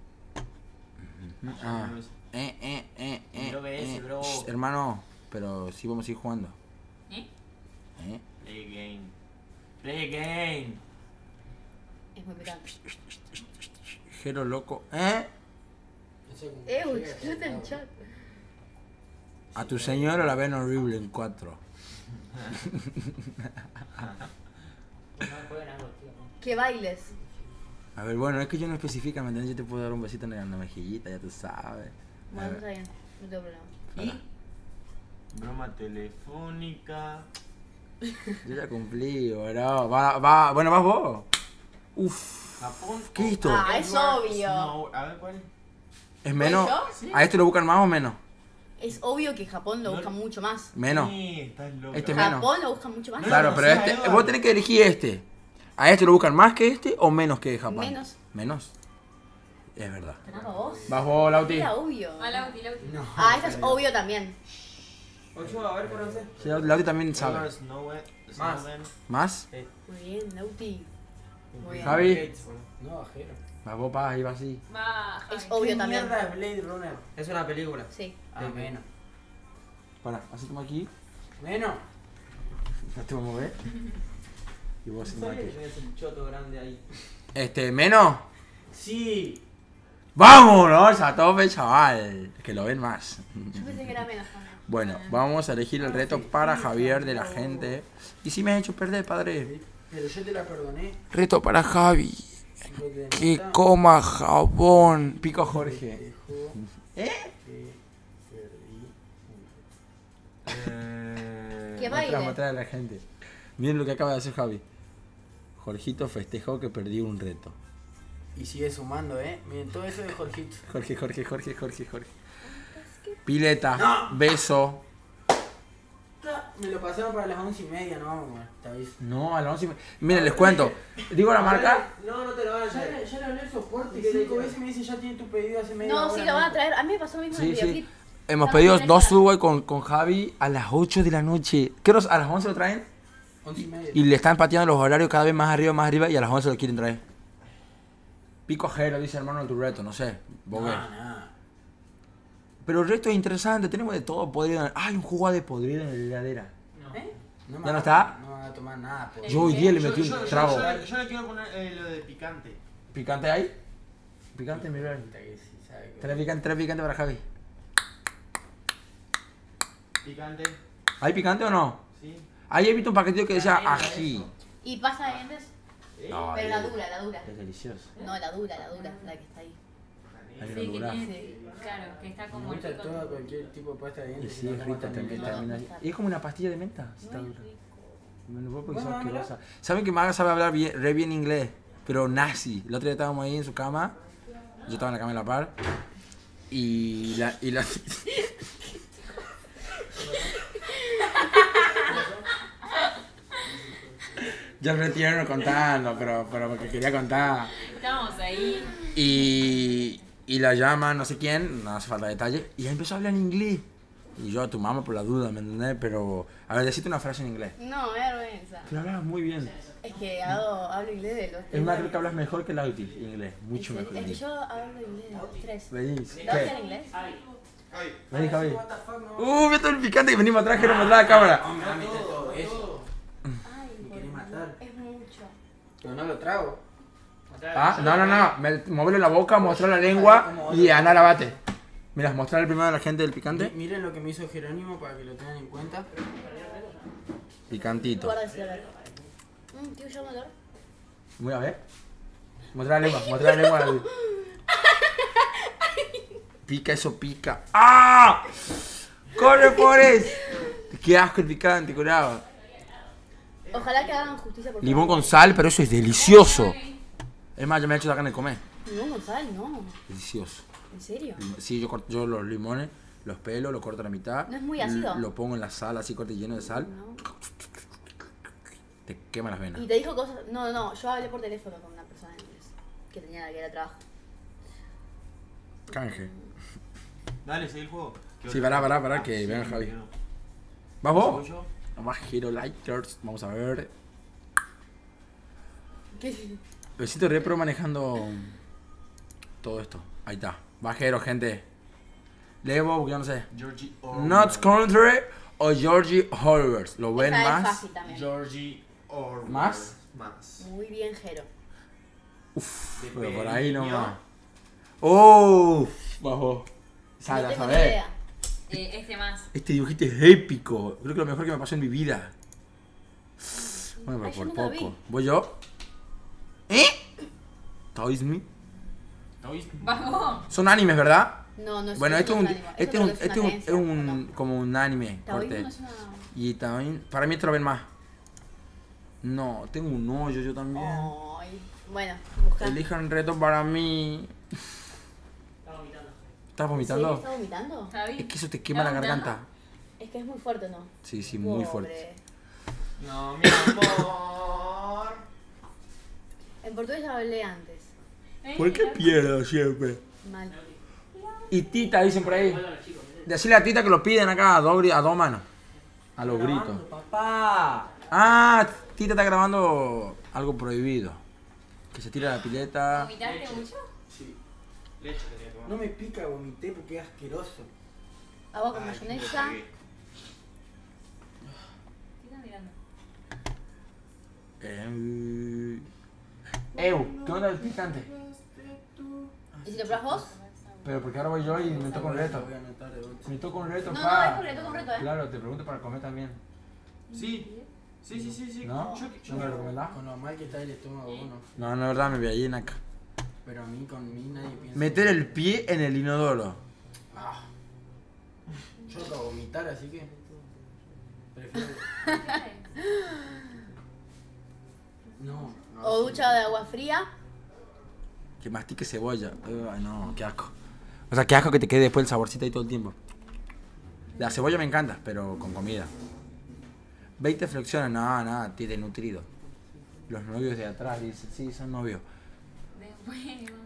Ah. Eh, eh, eh, eh. Bro, ve ese, eh. bro. Shh, hermano, pero sí vamos a ir jugando. ¿Eh? ¿Eh? Play game. Play game. Es muy picante. Jero loco. ¿Eh? Eh, uy, explota el chat. A tu señora la ven horrible en cuatro. Que bailes. A ver, bueno, es que yo no especifica, ¿me entiendes? Yo te puedo dar un besito en la, en la mejillita, ya tú sabes. A Bueno, ver, está bien. No tengo problema. Y broma telefónica. yo ya cumplí, bro. Va, va, bueno, vas vos. Uf. Japón. ¿Qué es esto? Ah, es obvio. No, a ver cuál. ¿Es menos? yo? ¿A este lo buscan más o menos? Es obvio que Japón lo No- busca mucho más. Menos. Sí, estás loca. Este menos. Japón lo busca mucho más. No, Claro, no, pero sí, este, Eduardo. vos tenés que elegir este. ¿A este lo buscan más que este o menos que Japón? Menos. Menos. Es verdad. Ah, vos. Vas vos, Lauti. Era obvio. Ah, Lauti, Lauti. Ah, esto es obvio también. Ocho, a ver, conoce. Sí, Lauti también sabe. Snowman. Más. Snowman. ¿Más? Muy bien, Nauti. Muy bien. Javi. No, bajero. Vas vos, pa, ahí va así. Va, Es Javi. obvio ¿Qué también. mierda es Blade Runner? Es una película. Sí. Ah, menos. Para, así como aquí. Menos. No te voy a mover. Y vos así como ¿Sabía que aquí. tenías un choto grande ahí? Este, menos. Sí. ¡Vámonos a tope, chaval! Que lo ven más. Yo pensé que era menos también. Bueno, vamos a elegir el reto para Javier de la gente. Y si me has hecho perder, padre. Pero yo te la perdoné. Reto para Javi. Lo que Que neta coma jabón. Pico Jorge. dejó ¿Eh? que perdí. Eh, Que Mostrá, baile. mostrá a la gente. Miren lo que acaba de hacer Javi. Jorgito festejó que perdió un reto. Y sigue sumando, ¿eh? Miren, todo eso de Jorgito. Jorge, Jorge, Jorge, Jorge, Jorge. Pileta, beso. Me lo pasaron para las once y media, no vamos, te aviso. No, a las once y me- Miren, les cuento. Digo la marca. No, no te lo van a Ya, hacer. le- ya le hablé al soporte ¿Y qué te cinco dijeron? veces y me dice ya tiene tu pedido hace media No, hora. sí lo van a traer. A mí me pasó lo mismo en Sí, el sí. videoclip. Hemos Estaba pedido en dos esa. Subway con, con Javi a las ocho de la noche. ¿Qué horas? ¿A las once lo traen? Once y media. Y le están pateando los horarios cada vez más arriba, más arriba y a las once lo quieren traer. Pico ajero, dice hermano de tu reto, no sé. Vos ves. No, no. Pero el reto es interesante, tenemos de todo podrido. Hay un jugo de podrido en la heladera. ¿Eh? No me ¿Ya no van a- está? No van a tomar nada, por Yo hoy día le yo- metí yo- un yo- trago. Yo, yo le quiero poner eh, lo de picante. ¿Picante hay? ¿Picante, mi bro? que sí, sabe que- Tres picante, tres picante para Javi. Picante. ¿Hay picante o no? Sí. Ahí he visto un paquetito que decía ají. ¿Y pasta de dientes? No, Pero es- la dura, la dura. Es delicioso. No, la dura, la dura, la que está ahí. Hay Sí, que que lograr. tiene, claro, que está Me como gusta rico. todo cualquier tipo de pasta de Y dientes. sí, si no es como rica también también. nada. termina ahí. Es como una pastilla de menta. sí, está Muy dura. rico. Me lo puedo porque Bueno, son dámela. asquerosas. ¿Saben que Maga sabe hablar bien, re bien inglés? Pero nazi. El otro día estábamos ahí en su cama. Yo estaba en la cama de la par. Y la. Y la Yo me tierno contando, pero, pero porque quería contar. Estábamos ahí. Y, y la llama no sé quién, no hace falta detalle, y ella empezó a hablar en inglés. Y yo a tu mamá por la duda, ¿me entendés? Pero, a ver, decite una frase en inglés. No, me da vergüenza. Pero hablabas muy bien. Es que hago, hablo inglés de los Es más, creo que hablas mejor que Lauti en inglés, mucho Es mejor. que inglés. yo hablo inglés de los tres. Venís. ¿Lo hablas en ¿Qué? inglés? Venís, Javi. Uh, viste el picante que venimos atrás, que no me da la cámara. No, me va a meter todo eso. Ay, Me por querés favor, matar. es mucho. Pero no lo trago. Ah, no, no, no. Me, moverle la boca, mostrar la lengua y Ana la bate. Mira, mostrarle primero a la gente el picante. Mi- Miren lo que me hizo Jerónimo para que lo tengan en cuenta. Picantito. Guarda ese olor. Mmm, tío, yo olor. Voy a ver. Mostrar la lengua, mostrar la lengua. al- Pica, eso pica. ¡Ah! ¡Corre, Forest! Qué asco el picante, curado. Ojalá que hagan justicia por Limón con sal, pero eso es delicioso. Es más, yo me he hecho la carne de comer. Limón con sal, no. Delicioso. ¿En serio? Sí, yo, corto- yo los limones, los pelo, los corto a la mitad. ¿No es muy ácido? Lo pongo en la sal, así corte lleno de sal. No. Te quema las venas. Y te dijo cosas. No, no, no. Yo hablé por teléfono con una persona en inglés que tenía que ir a trabajo. Canje. Dale, seguí el juego. Sí, pará, pará, pará, que venga Javi. ¿Vas vos? Vamos Hero Lighters, vamos a ver. ¿Qué? Besito Repro manejando todo esto. Ahí está. Va Hero, gente. Levo, porque yo no sé. Georgie Nuts Country o Georgie Horvers. ¿Lo ven Esta es más? fácil también. Georgie Orwell. ¿Más? Más. Muy bien, Jero. Uf, De pero por ahí pequeño. nomás. Uff, bajo. No Sala, tengo ni ¿sabes? idea. Eh, este más. Este dibujito es épico. Creo que lo mejor que me pasó en mi vida. Bueno, pero Ay, yo por no lo poco. vi. ¿Voy yo? ¿Eh? Toys Me. Vamos. Son animes, ¿verdad? No, no es Bueno, eso este es no un, anime. Eso este es creo un, que este es una un, creencia, es un ¿no? como un anime, Taoísmo corte. no es una... Y también, para mí este lo ven más. No, tengo un hoyo yo también. Ay, bueno, busca. Elijan reto para mí. ¿Estás ¿Sí? vomitando? ¿Está vomitando? Es que eso te quema la garganta. Es que es muy fuerte, ¿no? Sí, sí, muy Pobre. fuerte. No, mi amor. En portugués ya hablé antes. ¿Por qué pierdo siempre? Mal. Y Tita, dicen por ahí. Decirle a Tita que lo piden acá a dos, gri- a dos manos. A los gritos. Papá. Ah, Tita está grabando algo prohibido. Que se tira la pileta. ¿Vomitaste mucho? Leche tenía que tomar. No me pica, vomité porque es asqueroso. Agua con Ay, mayonesa. qué ¿Qué estás mirando? Eh, Eu, ¿qué onda el picante? ¿Y si lo pruebas vos? Pero porque ahora voy yo y me toco un reto. Voy a anotar de vuelta. Me toco un reto, No, pa. no, es porque le toca un reto, ¿eh? Claro, te pregunto para comer también. Sí. Sí, sí, sí, sí. ¿No? Yo, yo, ¿No me lo recomendás? Con lo mal que está el estómago uno. No, no, es verdad, me vi allí en acá. Pero a mí, con mí, nadie piensa. Meter el pie en el inodoro. Ah. Yo acabo de vomitar, así que. Prefiero. No. no, O sí. ducha de agua fría. Que mastique cebolla. Ay, no, qué asco. O sea, qué asco que te quede después el saborcito ahí todo el tiempo. La cebolla me encanta, pero con comida. veinte flexiones, no, nada, tiene nutrido. Los novios de atrás dicen, sí, son novios. Después.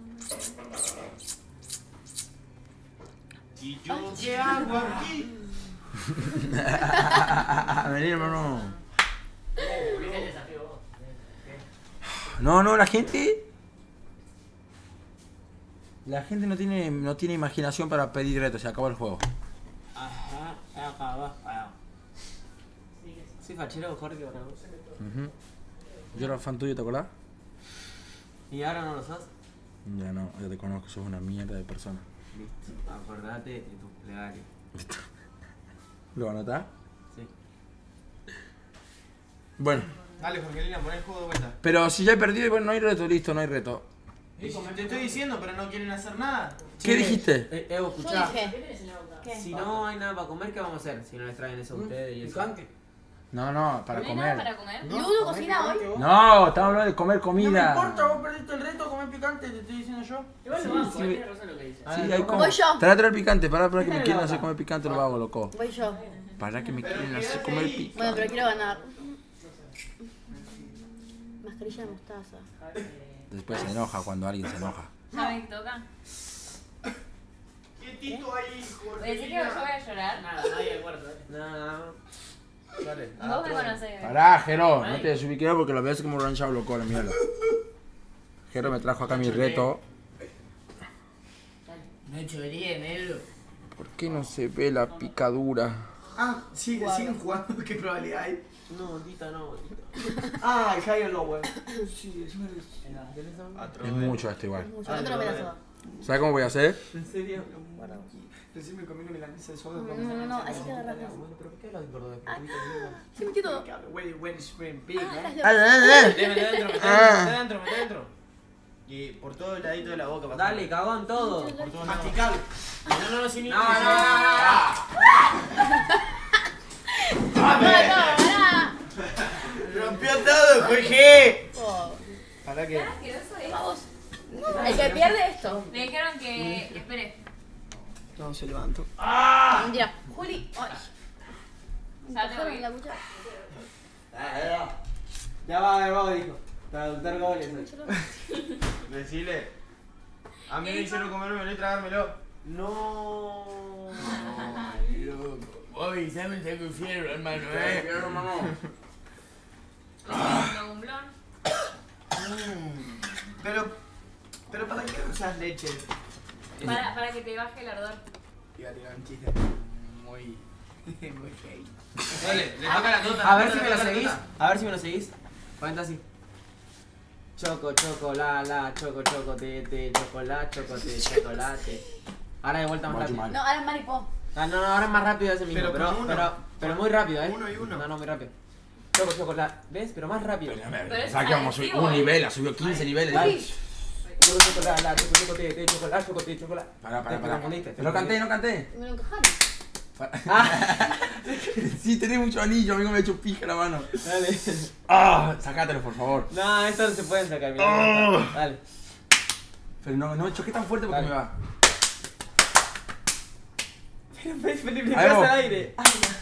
¿Y yo qué hago aquí? Vení, hermano. No, no, la gente. La gente no tiene, no tiene imaginación para pedir retos, se acabó el juego. Ajá, acaba. Sí, fachero, Jorge, para vos. Ujú. Yo era fan tuyo, ¿te acordás? ¿Y ahora no lo sos? Ya no, ya te conozco, sos una mierda de persona. Listo. Acordate de tu plegario. ¿Lo anotás? Sí. Bueno, Dale, Jorgelina, pon el juego de vuelta. pero si ya he perdido, bueno, no hay reto, listo, no hay reto. Y si te estoy diciendo, pero no quieren hacer nada. ¿Qué dijiste? Eh, Evo, Yo escuchá. dije. ¿Qué? Si no hay nada para comer, ¿qué vamos a hacer? Si no les traen eso a ustedes y eso. Picante. No, no, para ¿No hay nada comer. para comer? ¿Ludo cocina hoy? No, estamos hablando de comer No me comida. importa, vos perdiste el reto, comer picante, te estoy diciendo yo. Igual lo vamos, tiene razón lo que dice. Sí, hay como. Voy yo. Trata el picante, para, para que me quieran hacer comer picante, lo hago, loco. Voy yo. Para que me quieran hacer comer picante. Bueno, pero quiero ganar. Mascarilla de mostaza. Después se enoja cuando alguien se enoja. ¿Sabes qué toca? Quietito ahí, ¿Voy a decir que yo voy a llorar? Nada, nadie de acuerdo. No. Dale. Vos me conocés. Pará, Jero, no te desubiques porque lo ves como ranchado loco, la mierda. Jero me trajo acá mi reto. No lloré, Nelo. ¿Por qué no se ve la picadura? Ah, sí, siguen jugando, ¿qué probabilidad hay? No, Tita, no, Tita. Ah, el Higher Lower. Sí, es una Es mucho esto igual. Mucho, no te lo metas. ¿Sabes cómo voy a hacer? ¿En serio? Recién me comí una milanesa de soda. No, no, no, así que agarras. Bueno, pero ¿por qué hablas de cordón? Se metió todo. When, when it's been big, Ah, man. las Mete de- adentro, mete adentro, mete adentro. Y por todo el ladito de la boca. pasando. Dale, cagón, todo. Por todos lados. Masticable. No, no, no, sin No, no, no, no. Pará, pará. Rompió todo, Jorge. Oh, ¿Para qué? Vamos. El que pierde esto. Me dijeron que. Espere. No, se levantó. Ah, mentira. Juli. Ay. Me Ya tengo pasaron que- la cuchara. Ya va, ya va, dijo. Traductor goles. Decile. A mí me hicieron comérmelo y tragármelo. No. Loco. Bobby, ¿sabes qué prefiero, hermano? ¿Eh? hermano. Comiendo un blon. Pero, pero ¿para qué usas leche? Para, para que te baje el ardor. Te iba a tirar un chiste muy. muy gay. Dale, le toca la tota. A ver si me lo toca la seguís. tota. A ver si me lo seguís. Cuenta así. Choco, choco, la, la, choco, choco, te, te, chocolate, chocolate, chocolate. Ahora de vuelta más Macho rápido. mal. No, ahora es Maripó. Ah, no, no, ahora es más rápido ese mismo, Pero pero, con uno. pero, pero muy rápido, ¿eh? Uno y uno. No, no, muy rápido. Choco, chocolate. ¿Ves? Pero más rápido. Pero es ¿Sabes que vamos a subir adictivo, un eh. nivel? Ha subido quince niveles. Dale. Choco, chocolate, la, choco, choco, te, te, chocolate, choco, te, chocolate. Pará, pará, Te pará. confundiste, te No canté, confundiste. no canté. Me lo encajaron. Sí, tenés mucho anillo, amigo, me ha hecho pija la mano. Dale. Ah, sacátelo, por favor. No, esto no se pueden sacar, mira. Oh. Dale. Pero no, no me choqué tan fuerte porque Dale. me va. Felipe, Felipe, Ahí pasa vos. al aire.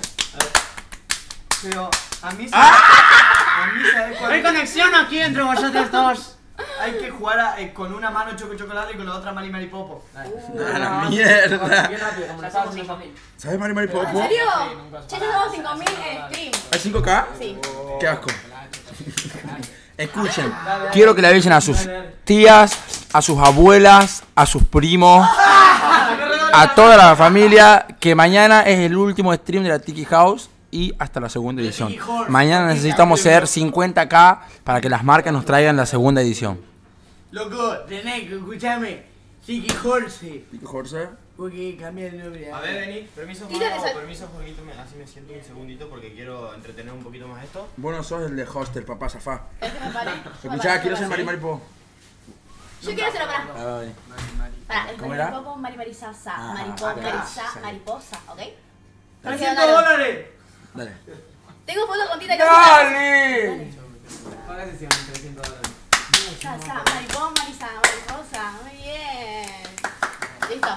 Pero a mí se ¡Ah! A mí sabes cuál. Hay conexión aquí entre vosotros dos. Hay que jugar a- eh, con una mano choco chocolate y con la otra Mari Mari Popo. Dale. A la mierda. Bien rápido, como la Ya somos estaba cinco haciendo. mil. ¿Sabes, Mari Mari ¿En Popo? serio? Sí, nunca Ya llevamos cinco mil en stream. ¿Hay cinco K? Sí. Qué asco. Escuchen, Dale, dale. quiero que le avisen a sus Dale, dale. tías, a sus abuelas, a sus primos, a toda la familia, que mañana es el último stream de la Tiki House y hasta la segunda edición. Mañana necesitamos ser cincuenta K para que las marcas nos traigan la segunda edición. Loco, René, escúchame. Tiki Horse. ¿Tiki Horse? Porque cambia el nombre. A ver, vení, permiso, Tira Mago, esa- permiso, Jueguito, me- así me siento un segundito porque quiero entretener un poquito más esto. Vos no sos el de hostel, papá, zafá. Es que me paré. Escuchá, quiero ser Mari Mari Popo. Yo quiero hacerlo para. Ah, vale. Para, es ¿Cómo era? Maripopo, Mari Marisasa. Ah, Maripo, ah, Marisa, sí. mariposa, ¿ok? ¡trescientos dólares! Dale. Tengo foto con Tita y ¡Dale! Paga sesión, trescientos dólares. Sasa, maripón, marisa, mariposa. Muy bien. Listo.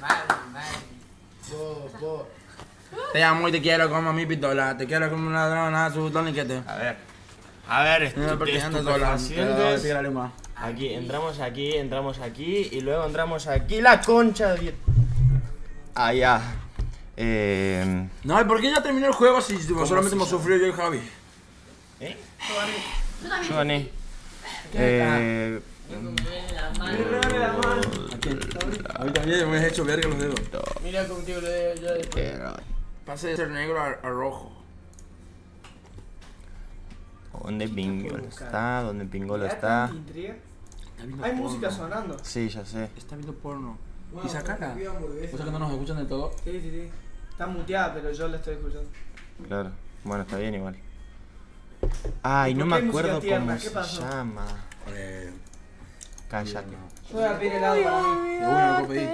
Te amo y te quiero como mi pistola. Te quiero como una drona, su torniquete. A ver, a ver, No, estu- porque ando sola. estupefacientes. Te la lengua. Aquí, entramos aquí, entramos aquí y luego entramos aquí. La concha de... Dios. Allá. Eh... No, ¿y por qué ya terminó el juego si solamente hemos sufrido yo y Javi? ¿Eh? Yo también. Yo gané. Eh... ¿A quién? A mí también me has hecho verga los dedos. Mira contigo lo de yo después. Pase de ser negro a, a rojo. ¿Dónde Pingolo está? ¿Dónde Pingolo está? Intriga. Está viendo Hay porno. música sonando. Sí, ya sé. Está viendo porno. ¿Y sacala? ¿Vos que no nos escuchan del todo? Sí, sí, sí. Está muteada, pero yo la estoy escuchando. Claro. Bueno, está bien igual. Ay, ¿Y no por me qué hay música acuerdo tierna? cómo ¿Qué se pasó? llama. Eh, Cállate. Yo voy a pedir helado para mí. de una lo puedo pedir.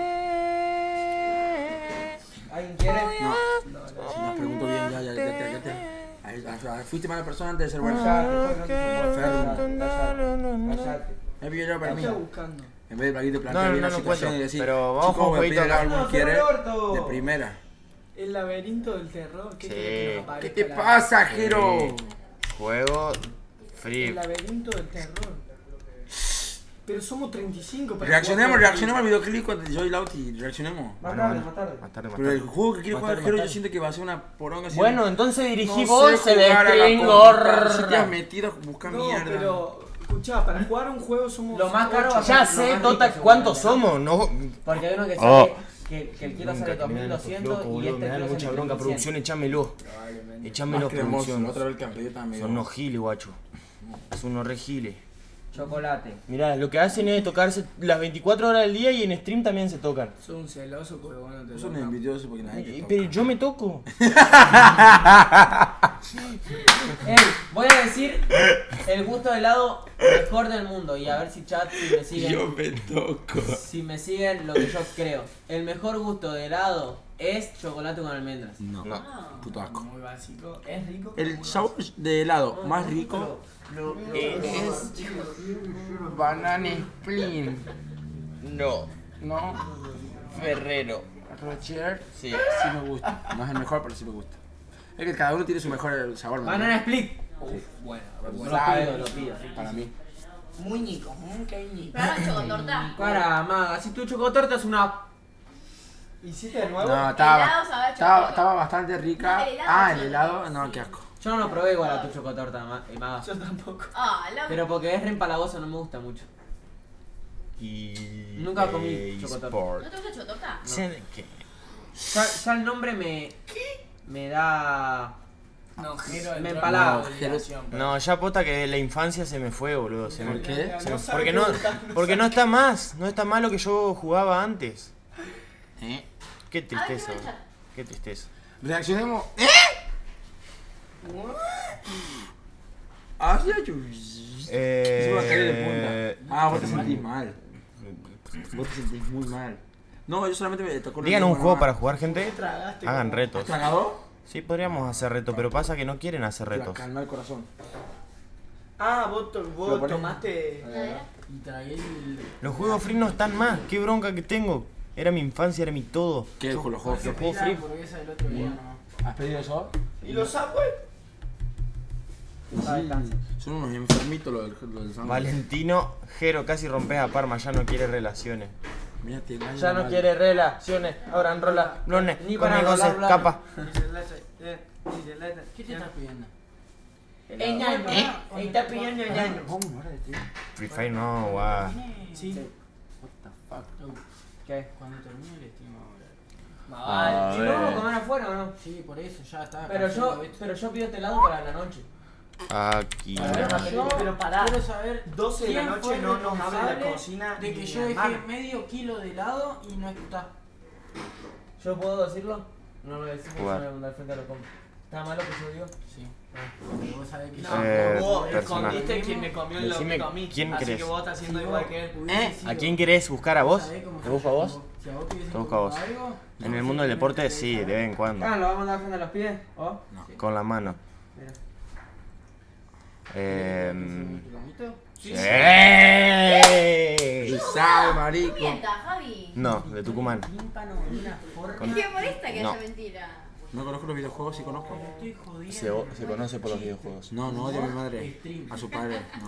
¿Alguien quiere? No. Si nos pregunto bien, ya, ya, ya, ya, ya te. Ahí, ah, Fuiste mala persona antes de ser buena. Cállate, cállate, cállate. Me pillo yo para ¿Qué mí. estás buscando? En vez de para aquí te No, plantear no, bien no, la no situación cuento, y decir, pero vamos chicos, con un voy a pedir jueguito helado, acá. ¿alguno No, quiere? cerró el orto. De primera. El laberinto del terror. ¿Qué Sí. querés que nos ¿Qué aparezca te la- pasa, Jero? Juego El free. laberinto del terror. Pero somos treinta y cinco para Reaccionemos, jugar. reaccionemos al videoclip con Joy Lauti. Reaccionemos. Más Bueno, tarde, bueno. más tarde. Más tarde, más Pero el tarde. juego que quiere Más jugar tarde, Jero más yo tarde. siento que va a ser una poronga. así. Bueno, entonces dirigí No vos sé el jugar a la string computadora, Si te has or... metido a buscar No, mierda. pero escuchá, para jugar un juego somos Lo más caro ocho. va a ser- Ya Lo sé, más Tota, rico, ¿cuántos seguramente, somos? No. Porque hay uno que Oh. sale que, que el kilo Nunca sale que me dan estos dos mil doscientos locos, y boludo, este me dan kilo mucha sale bronca. mil cien. Producción, échamelo. Probablemente. Échamelo, Más cremoso, producción. otra vez que han pedido también. Son unos giles, guacho. Son unos re giles. Chocolate. Mirá, lo que hacen es tocarse las veinticuatro horas del día y en stream también se tocan. Sos un celoso porque vos no te Eso no es tocas. envidioso porque nadie te Eh, toca. Pero yo me toco. Ey, voy a decir el gusto de helado mejor del mundo y a ver si chat si me siguen. Yo me toco. Si me siguen lo que yo creo. El mejor gusto de helado es chocolate con almendras. No, No. puto asco. Muy básico. Es rico. El sabor de helado más rico Lo- lo- es banana split. No. No, Ferrero. Rocher Sí. sí me gusta. No es el mejor, pero sí me gusta. Es que cada uno tiene su mejor sabor. ¿no? Banana split. Bueno, Lo Sabe. pido, lo pido. Para mí. muñeco, un cañito. Pero no chocotorta. Para, maga, si tu chocotorta es una. ¿Hiciste de nuevo? No, estaba, Helado sabe a estaba, chocolate. estaba bastante rica. No, el helado Ah, sabe el a helado, chocolate, no, sí. qué asco. Yo no probé igual a tu chocotorta, ma- eh, maga. Yo tampoco. Ah, la... Pero porque es re empalagoso, no me gusta mucho. Y. Nunca comí chocotorta. ¿No te gusta chocotorta? ¿Qué? Ya, ya el nombre me. Me da. No, Jero. Me entró empalaga. en la obligación, pero- No, ya posta que la infancia se me fue, boludo. Se me... ¿Por qué? se me- sabe Porque no, preguntar, no porque no está más. No está más lo que yo jugaba antes. ¿Eh? Qué A ver, tristeza. ¿qué va el chat? Qué tristeza. Reaccionemos. ¿Eh? Hacia yo. Eh... Se va a caer de punta. Ah, vos te sentís mal. Vos te sentís muy mal. No, yo solamente me tocó. Digan un juego para jugar, gente. Tragaste Hagan como- retos. ¿Has tragado? Sí, podríamos hacer retos, pero pasa que no quieren hacer retos. Calma el corazón. Ah, vos, to- Lo vos ponés. tomaste. Y tragué el. Los juegos free no están más. Qué bronca que tengo. Era mi infancia, era mi todo. ¿Qué con los juegos? Yo pedí la hamburguesa del otro día, ¿no? ¿Has pedido eso? ¿Y los Subway? Sí. Son unos enfermitos los del, los del sándwich. Valentino, Jero, casi rompes a Parma, ya no quiere relaciones. Mira, te engaño Ya no mal. quiere relaciones. Ahora enrola. Blones, Ni para conmigo se enrolar, bla. escapa. ¿Qué te estás pidiendo? El ñaño. ¿Eh? Ahí está pidiendo el ñaño. ¿Cómo? Ahora de ti. Free Fire no, guau. Sí. What the fuck. ¿Qué? Cuando termine el stream ahora. Ah, ¿y no vamos a comer afuera o no? Sí, por eso ya está. Pero yo, cansado, ¿viste? pero yo pido este helado para la noche. Aquí. Yo Pero pará. quiero saber doce de la quién noche fue no nos habla de responsable cocina de que ni yo de dejé mano. medio kilo de helado y no está. ¿Yo puedo decirlo? No lo decimos, Jugar. me voy a mandar frente a los compras. ¿Está malo que yo digo? Sí. Pero vos sabés que No, yo- Eh, vos personaje. escondiste quien me comió lo Decime que comí. quién así querés. que vos estás haciendo Si igual vos que él. hubiese ¿Eh? sido- ¿A quién querés buscar a vos? ¿Sabés cómo ¿Te se busca a vos? llama? Si a vos te hubiesen Te busca a vos. contado algo, En el mundo del deporte sí, de vez en cuando. Ah, ¿lo vamos a mandar frente a los pies? ¿Oh? Con la mano. Mira. Eh... ¿Lo vomito? ¡Sí! Y sabe, marico. Mienta, Javi. No, de Tucumán. Tímpano de una forma. Es que molesta que No. haya mentira. No conozco los videojuegos, sí conozco. Estoy jodiendo. Se, se conoce por los videojuegos. No, no odio a mi madre. A su padre. No.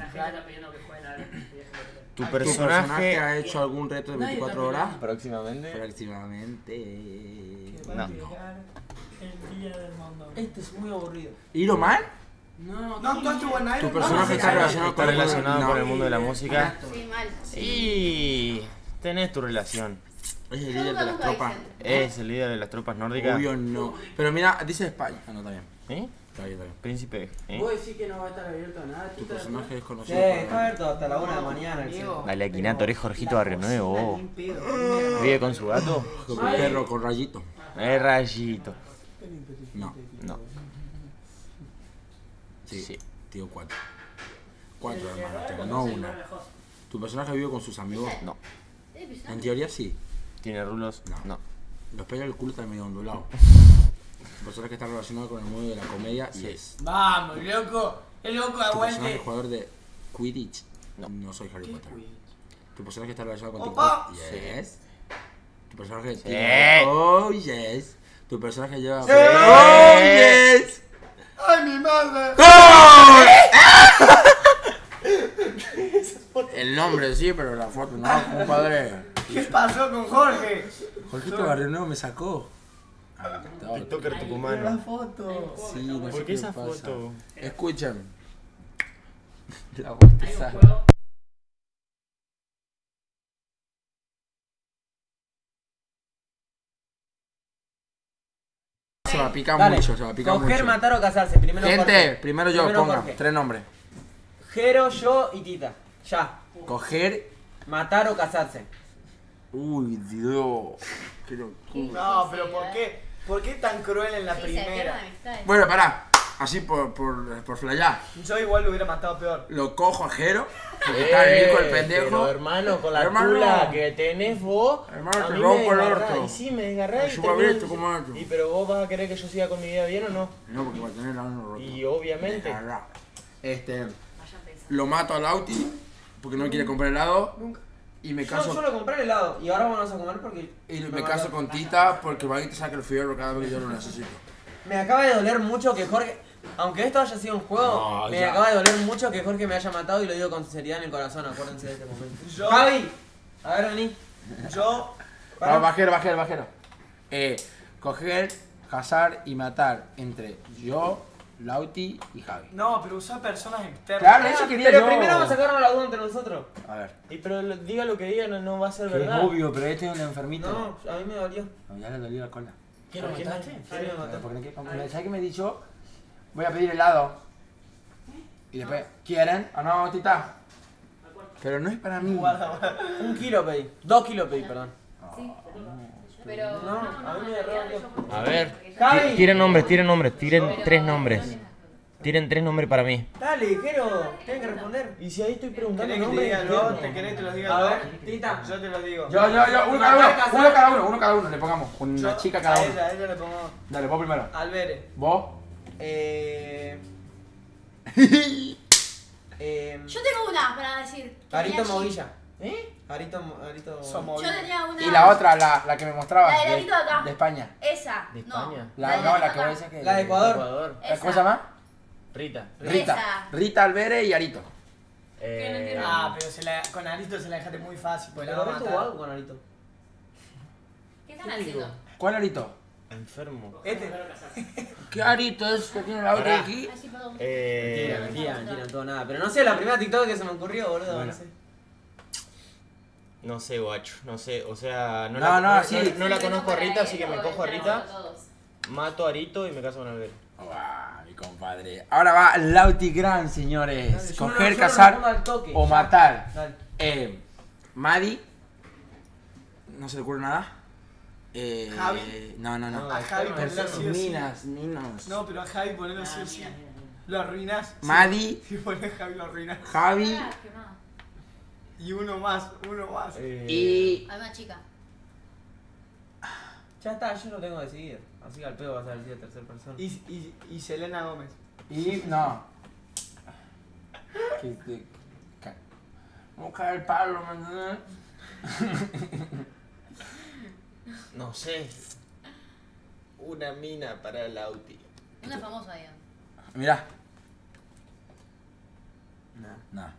Tu ¿Tu personaje personaje. ha hecho algún reto de Nadie está veinticuatro horas? peleando. Próximamente. Próximamente. No. El día del mundo. Este es muy aburrido. ¿Hilo mal? No, No actuaste buen aire. Tu personaje está Está relacionado con el mundo- relacionado no. con el mundo de la música. Sí, mal. Y tenés tu relación. Es el líder de las Nunca tropas. dicen. Es el líder de las tropas nórdicas. Obvio no. Pero mira, dice España. Ah, no, está bien. ¿Eh? Está bien, está bien. Príncipe. ¿eh? Vos decís que no va a estar abierto a nada. Tu ¿tú estás personaje es Sí, conocido está por... abierto hasta la una de la mañana. el Amigo. centro. Dale, Aquinato, eres Jorgito Barrio Nuevo. Ni pedo. ¿Vive con su gato? Como un perro con rayito. Es rayito. No. No. Sí. Sí. Tío, cuatro. Cuatro hermanos tengo, no uno. ¿Tu personaje vive con sus amigos? No. En teoría sí. ¿Tiene rulos? No. No. Los pelos del culo están medio ondulados. Tu personaje está relacionado con el mundo de la comedia y es. Vamos, loco. El loco Tu personaje aguante. es jugador de Quidditch. No. No soy Harry Potter. Tu personaje está relacionado con Opa. TikTok. Yes. Tu personaje Sí. tiene. Oh, yes. Tu personaje lleva. Sí. Oh, yes. ¡Ay, mi madre! El nombre sí, pero la foto no, compadre. ¿Qué pasó con Jorge? Jorgito Barrio Nuevo me sacó. TikToker La tucumano. foto. Sí, no sé ¿Por qué esa pasa. foto? Escuchen. La boteza. a picar Dale. mucho, se va a picar Coger, mucho. matar o casarse. Primero Gente, Jorge. primero yo, Primero ponga Jorge. tres nombres. Jero, yo y Tita. Ya. Coger. Matar o casarse. Uy, Dios. Qué locura. No, pero ¿por qué? ¿Por qué tan cruel en la primera? Bueno, pará. Así por, por, por flayar. Yo igual lo hubiera matado peor. Lo cojo a Jero. Porque está rico el pendejo. Pero hermano, con la Hermano. tula que tenés vos, Hermano, a te mí rompo me el desgarrás. orto. Y sí, me desgarrás y Chupa termino- esto, ¿cómo es? Y pero vos vas a querer que yo siga con mi vida bien o no? No, porque va a tener la mano rota. Y obviamente. Agarrá. Este. Lo mato al Auti. Porque no quiere comprar helado. Nunca. Y me Yo caso. solo compré el helado y ahora vamos a comer porque. Y me caso con Tita porque va a te saca el fierro cada vez que yo lo necesito. Me acaba de doler mucho que Jorge. Aunque esto haya sido un juego, No, me ya. acaba de doler mucho que Jorge me haya matado y lo digo con sinceridad en el corazón, acuérdense de este momento. Yo- Javi, a ver, vení. Yo. Pará. Vamos, bajero, bajero, bajero. Eh, coger, cazar y matar entre yo, Lauti y Javi. No, pero usar personas externas. Claro, eso quería Pero yo. primero vamos a sacarnos la duda entre nosotros. A ver. Y pero lo- diga lo que diga, no, no va a ser Que es verdad. obvio, pero este es un enfermito. No, a mí me dolió. No, ya le dolió la cola. ¿Qué lo mataste? Sí, me mató. Porque no quiere comer. ¿Sabes qué me he dicho? Voy a pedir helado. Y después, ¿quieren? ¿O no, Tita? Pero no es para mí. Un kilo pedí. Dos kilos pedí, perdón. Pero. No, a mí me re dolió. A ver. Javi. Tiren nombres, tiren nombres, tiren tres nombres. Tiren tres nombres para mí. Dale, Jero, tienes que responder. Y si ahí estoy preguntando ¿Querés que te nombres. diga yo? ¿Te querés que te los diga A yo? ver, Tita. Yo te los digo. Yo, yo, yo, uno cada uno, uno cada uno, uno cada uno, le pongamos. Una Yo- chica cada a uno. ella, a ella le pongo Dale, vos primero. Albere. ¿Vos? Eh. eh Yo tengo una para decir. que Arito tenía Movilla. ¿Eh? Arito, Mo- Arito. Somos Yo tenía una. Y la otra, la, la que me mostrabas. La del arito de acá. de España. Esa. ¿De no. España? La, del no, arito la que acá. vos decías que. La de Ecuador. Ecuador. Esa. ¿Cómo se llama? Rita. Rita. Esa. Rita Albere y Arito. Eh, Ah, pero se la, con Arito se la dejaste muy fácil, porque la Pero va a Arito matar. o algo con Arito. ¿Qué están haciendo? ¿Cuál Arito? enfermo. Este. ¿Qué Arito es que tiene la otra aquí? Así, perdón. Eh, Mentira, mentira, mentira, no todo nada. Pero no sé, la primera TikTok que se me ocurrió, boludo, Bueno. no sé. no sé, guacho. No sé, o sea, no, No, la, no, no, sí. no- no la conozco a Rita, así que me cojo a Rita, Todos. mato a Rito y me caso con Albert. Guau, mi compadre. Ahora va Lauti Gran, señores. Dale, yo no- Coger, yo no cazar respondo al toque, o ya. matar. Dale. Eh, Madi. No se le ocurre nada. Eh, Javi. No, no, no. No, A Javi no, ponerlo Personas, sí o sí. minas, ninos. No, pero a Javi ponerlo sí o sí. Lo arruinás. Madi, Si pones Javi lo arruinás. Javi Y uno más, uno más. Eh, y. Hay una chica. Ya está, yo lo tengo decidido. Así que al pedo vas a decir a tercera persona. Y, y, y Selena Gómez. Y. No. Que te. ca- Vamos a caer el palo, ¿me entiendes? no sé. Una mina para el Auti. Una famosa, digan. Mirá. No. No.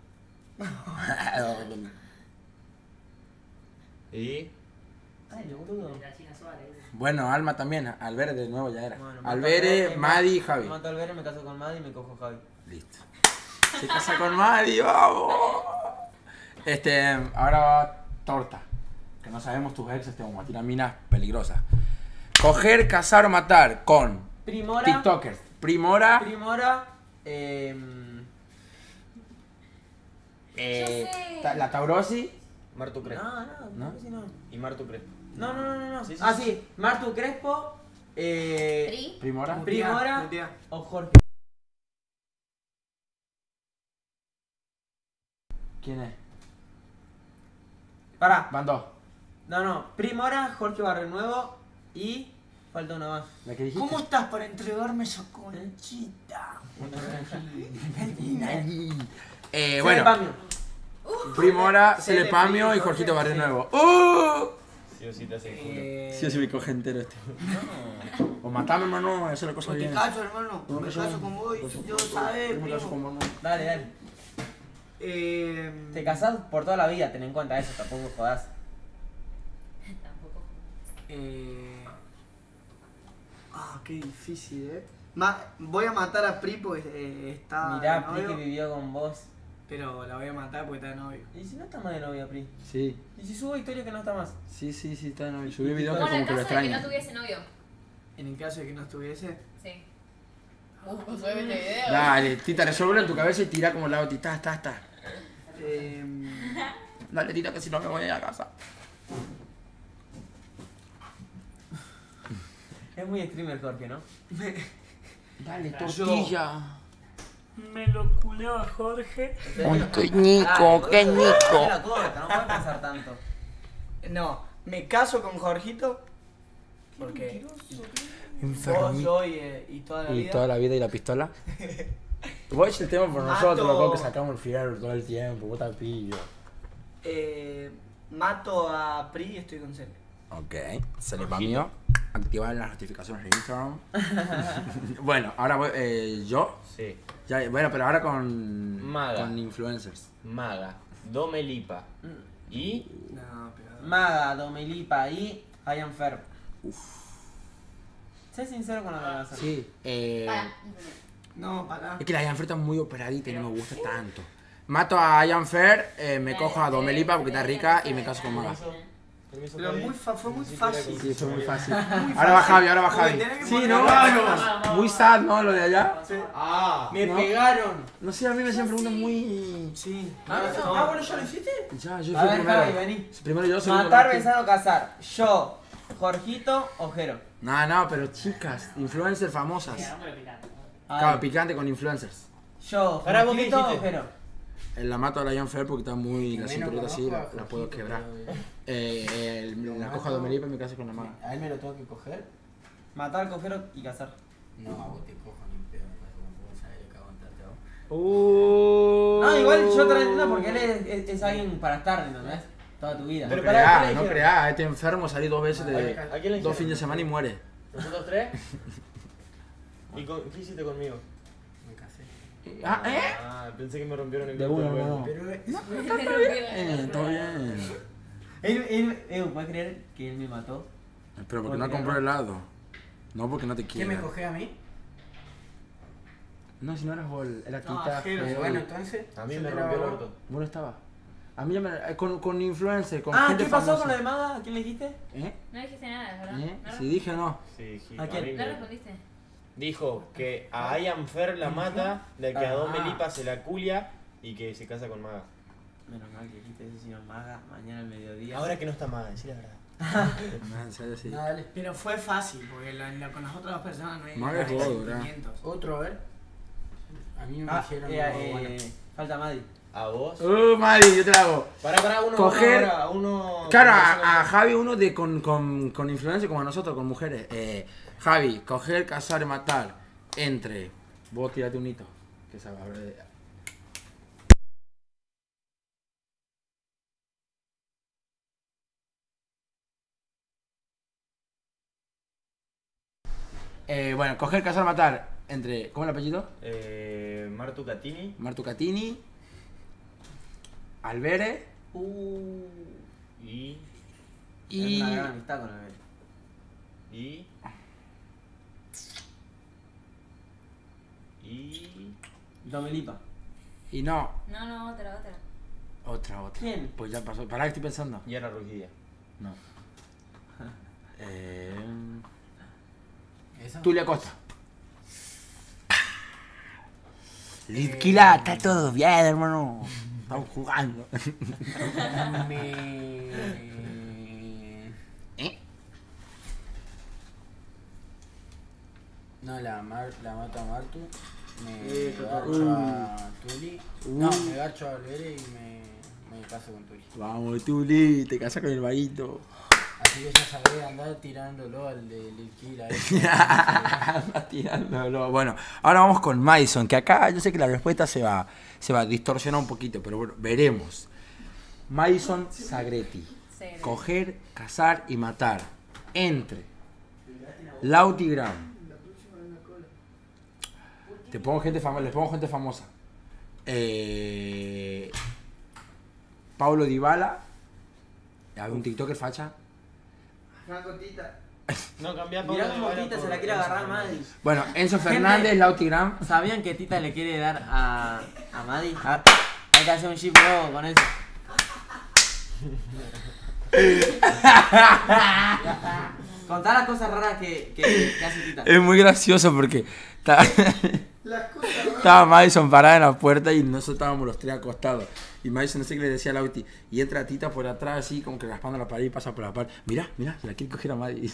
¿Y? Dale, boludo. Bueno, Alma también. Albere de nuevo ya era. Bueno, mato Albere, al- Madi y Javi. Mato a Albere, me caso con Madi y me cojo a Javi. Listo. Se casa con Madi, vamos. Este, ahora va torta. Que no sabemos tus exes, te vamos a tirar minas peligrosas. Coger, cazar o matar con Primora. TikTokers. Primora. Primora. Eh, eh, sé. ta- la Taurosi. Martu Crespo. no, no, ¿No? no, sí, no. Y Martu Crespo. No, no, no, no, no. Sí, sí, ah, sí. sí. Martu Crespo. Eh, Pri. Primora. Primora Mutea. o Jorge. ¿Quién es? Pará. Van dos. No, no. Primora, Jorge Barrenuevo y. Falta una más. La que dijiste. ¿Cómo estás para entregarme esa conchita? Eh, Cele bueno, Pamio. Primora, Cele Celepamio Pamio y y Jorgito Jorge, Barrio sí. Nuevo. ¡Uh! Sí o sí te hace el culo. Eh, Sí, sí, me coge entero este. O matame, hermano, esa es la cosa Te bien. caso, hermano. No, Me que yo- caso con vos. Yo sabes, Yo me caso primo. con mamá. Dale, dale. Eh, Te casás por toda la vida, ten en cuenta eso, tampoco jodas. Tampoco. eh, Ah, qué difícil, eh. Ma- voy a matar a Pri porque eh, está Mirá, de Pri que novio, vivió con vos. pero la voy a matar porque está de novio. ¿Y si no está más de novia, Pri? Sí, ¿Y si subo historia que no está más? sí, sí, sí, está en el. Subí videos que Bueno, como en que lo caso de que no extraña. tuviese novio. En el caso de que no estuviese. Sí. Uh, sube este video. Dale, Tita, resuélvelo en tu cabeza y tira como el lado, Tita, está, está. Eh, Dale, Tita, que si no me voy a la casa. Es muy streamer Jorge, ¿no? Dale, tortilla. Me lo culeo a Jorge. Uy, qué Nico, qué Nico. La corta, no puede pasar tanto. No, me caso con Jorgito. Porque vos, yo y, eh, y toda la Y vida. toda la vida y la pistola. Vos es el tema por Mato- nosotros, loco, que sacamos el fierro todo el tiempo, vos te pillo. Eh, mato a Pri y estoy con Cele. Ok, se le va mío. Activar las notificaciones de Instagram. Bueno, ahora voy, eh, yo. Sí. Ya, bueno, pero ahora con. Maga. Con influencers. Maga, Domelipa y No, pero. Maga, Domelipa y Ian Fer. Sé sincero con lo que vas a hacer. Sí, eh. No, pará. Es que la Ian Fair está muy operadita y no me gusta tanto. Mato a Ian Fair, eh, me cojo a Domelipa porque está rica y me caso con Maga. Pero muy fa- fue muy fácil. Sí, fue muy fácil. Muy Ahora va fácil. Javi, ahora va Uy, Javi. tenés que Sí, poner no, manos. muy sad, ¿no? Lo de allá. Ah, Me ¿no? pegaron. No sé, a mí me hacen preguntas muy. Sí. Ah, no. Ah, bueno, ¿ya lo hiciste? Ya, yo A fui ver, primero. Javi, vení. Primero yo, segundo Matar, Martín. besar o cazar. Yo, Jorgito o Jero. No, no, pero chicas, influencers famosas. A Claro, ver, picante con influencers. Yo, Ahora, ¿vos qué Jorgito o dijiste? Jero. Eh, La mato a la Ian Fair porque está muy. La Menos cinturita así, la, conozco a la puedo Jorgito, quebrar. pero- Eh, eh, la cojo a Domelipa y me caso con la maga. ¿A él me lo tengo que coger? Matar, coger y cazar. No, a vos te cojo ni pedo, me caso con vos, sabés lo que aguantarte a vos. Uh. No, igual yo te lo entiendo porque él es, es, es alguien para estar, ¿entendés? Toda tu vida. No Pero creá, pará, ¿qué le no dijeron? creá, este enfermo salí dos veces de. ¿A quién le Dos hicieron? fines de semana y muere. ¿Nosotros tres? ¿Y con, qué hiciste conmigo? Me casé. Ah, ¿eh? Ah, pensé que me rompieron el De gato uno, del no, huevo. no. Pero eh, Eh, todo bien. Él, él, él, ¿puedes creer que él me mató? Pero porque no Porque compró no. helado. No porque no te ¿qué quiere. me coge a mí? No, si no eras vos, era No, Tita. Jero, eh, Bueno, entonces. A mí yo me te rompió el la- orto. Vos no estabas. A mí ya me. eh, Con, con influencer, con Ah, gente ¿qué pasó famosa. con lo de Maga? ¿A quién le dijiste? ¿Eh? No dijiste nada, ¿verdad? ¿Eh? ¿No, Si dije no. Sí, sí, ¿A quién? mí ¿No me- respondiste? Dijo que a Ian Fer la mata, de que a Ah. Domelipa se la culia y que se casa con Maga. Menos mal que dijiste ese señor Maga mañana al mediodía. Ahora que no está Maga, decí la verdad. No, en serio, sí. No, dale. Pero fue fácil, porque la, la- con las otras dos personas no hay Maga es no hay God, ¿verdad? sentimientos. Otro, a ver. A mí me Ah, dijeron. eh, no, eh, bueno. falta Maddy. ¿A vos? Uh, Mari, yo te la hago. Para, para, uno, Coger- uno, ahora, uno... Claro, uno- a, a Javi uno de con, con, con influencia como a nosotros, con mujeres. Eh, Javi, coger, cazar y matar entre. Vos tirate un hito. Que se abre. Eh, bueno, coger, cazar, matar entre. ¿Cómo es el apellido? Eh, Martu Catini Martu Catini, Albere Uh, y... y... y. una gran amistad con él. y... y... Domelipa. Y no, No, no, otra, otra. otra, otra. ¿Quién? Pues ya pasó. Pará, que estoy pensando. y Ana Rugidia. No. Eh, ¿Esa? Tulia Costa. Litquila, está todo bien, hermano. Estamos jugando. Me. ¿Eh? No, la, mar, la mato a Martu. Me Eh, garcho a Tuli. No, Uh. me garcho a Olvere y me, me caso con Tuli. Vamos, Tuli, te casas con el vaguito. Así que ya sabré andar tirándolo al de Liquila. Anda tirándolo. Bueno, ahora vamos con Madison, que acá yo sé que la respuesta se va, se va a distorsionar un poquito, pero bueno, veremos. Madison Sagretti. Sí. Coger, cazar y matar. Entre Lauti Gram. Te pongo gente famosa, les pongo gente famosa. Eh, Paulo Dybala. ¿Algún TikToker facha? Franco Tita. No, cambia Mirá cómo Tita se la quiere agarrar a Maddy. Bueno, Enzo Fernández, Lauti Gram. ¿Sabían que Tita le quiere dar a, a Maddy? Ah, hay que hacer un chip nuevo con eso. Contá las cosas raras que, que, que hace Tita. Es muy gracioso porque estaba, estaba Madison parada en la puerta y nosotros estábamos los tres acostados. Y Madison no sé qué le decía a Lauti. Y entra Tita por atrás así, como que raspando la pared y pasa por la pared. Mirá, mirá, se la quiere coger a Maddy.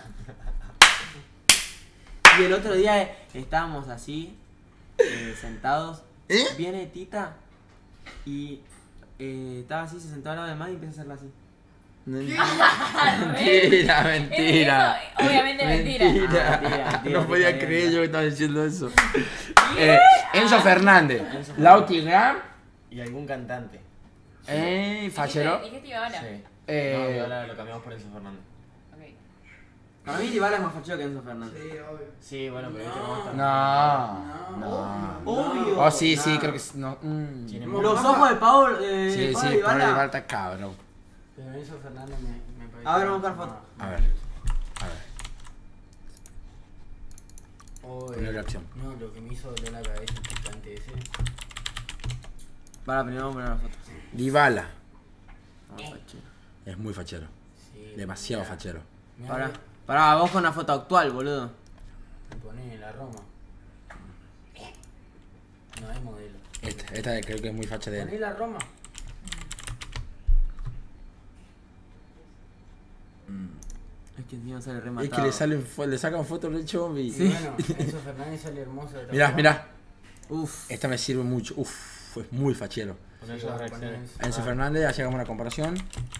Y el otro día eh, estábamos así, eh, sentados. ¿Eh? Viene Tita y eh, estaba así, se sentó al lado de Maddy y empieza a hacerla así. Mentira, mentira. Eso, obviamente mentira. Mentira. Ah, mentira, mentira, No podía mentira. creer yo que estaba diciendo eso. Eh, Enzo Fernández, Lauti Graham, Y algún cantante. eh, Fachero. ¿Y qué te iba ahora? Sí. Eh, No, y ahora lo cambiamos por Enzo Fernández. Ok. Para mí Dybala es más fachero que Enzo Fernández. Sí, bueno, pero viste cómo está. No, no. Obvio. Oh, sí, sí, creo que sí. No. mm. Tiene Los ojos de Pablo, eh, Sí, Pablo sí, Dybala. Pablo Dybala cabrón. Pero Enzo Fernández me, me parece. A ver, vamos a buscar fotos. A ver, a ver, Oh, poner eh, reacción. No, lo que me hizo doler la cabeza el picante ese. Para, primero vamos a poner las fotos. Dybala. Vamos, fachero. Es muy fachero. Sí, Demasiado mira, fachero. me Pará, hace- pará, vos con una foto actual, boludo. Me pone la Roma. No es modelo. Esta, esta creo que es muy facha de ¿Poné él. la Roma? Es que encima sale Es rematado. que le salen fo- le sacan fotos del chombi. Y bueno, Enzo Fernández sale hermoso de otra Mirá, forma. mirá. Uf. Esta me sirve mucho. Uf, fue muy fachero. Poner Sí, las voy a poner reacciones. Enzo. Enzo Ah, Fernández, así hagamos una comparación.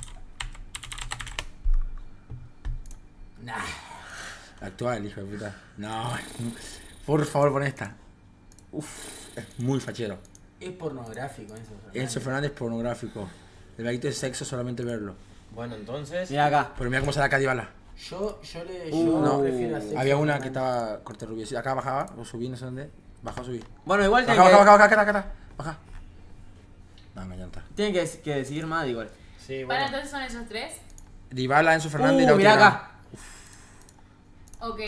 Nah. Actual, hijo de puta. No, por favor, pon esta. Uf, es muy fachero. Es pornográfico Enzo Fernández. Enzo Fernández pornográfico. El gallito de sexo solamente verlo. Bueno, entonces. Mira acá. Pero mira cómo sale acá Dybala. Yo, yo le Uh, yo No, prefiero a Sexo había una que Fernández. estaba corte rubia. Sí, acá bajaba, o subí, no sé dónde. Bajó, subí. Bueno, igual Baja, tienen baja, que, baja, baja, acá, acá, acá. Baja. No, no, ya no está. tienen que, que decidir más igual. Sí, Para, bueno. entonces son esos tres. Dybala, Enzo Fernández y Uh, Lauti mirá Graham. acá. Ok.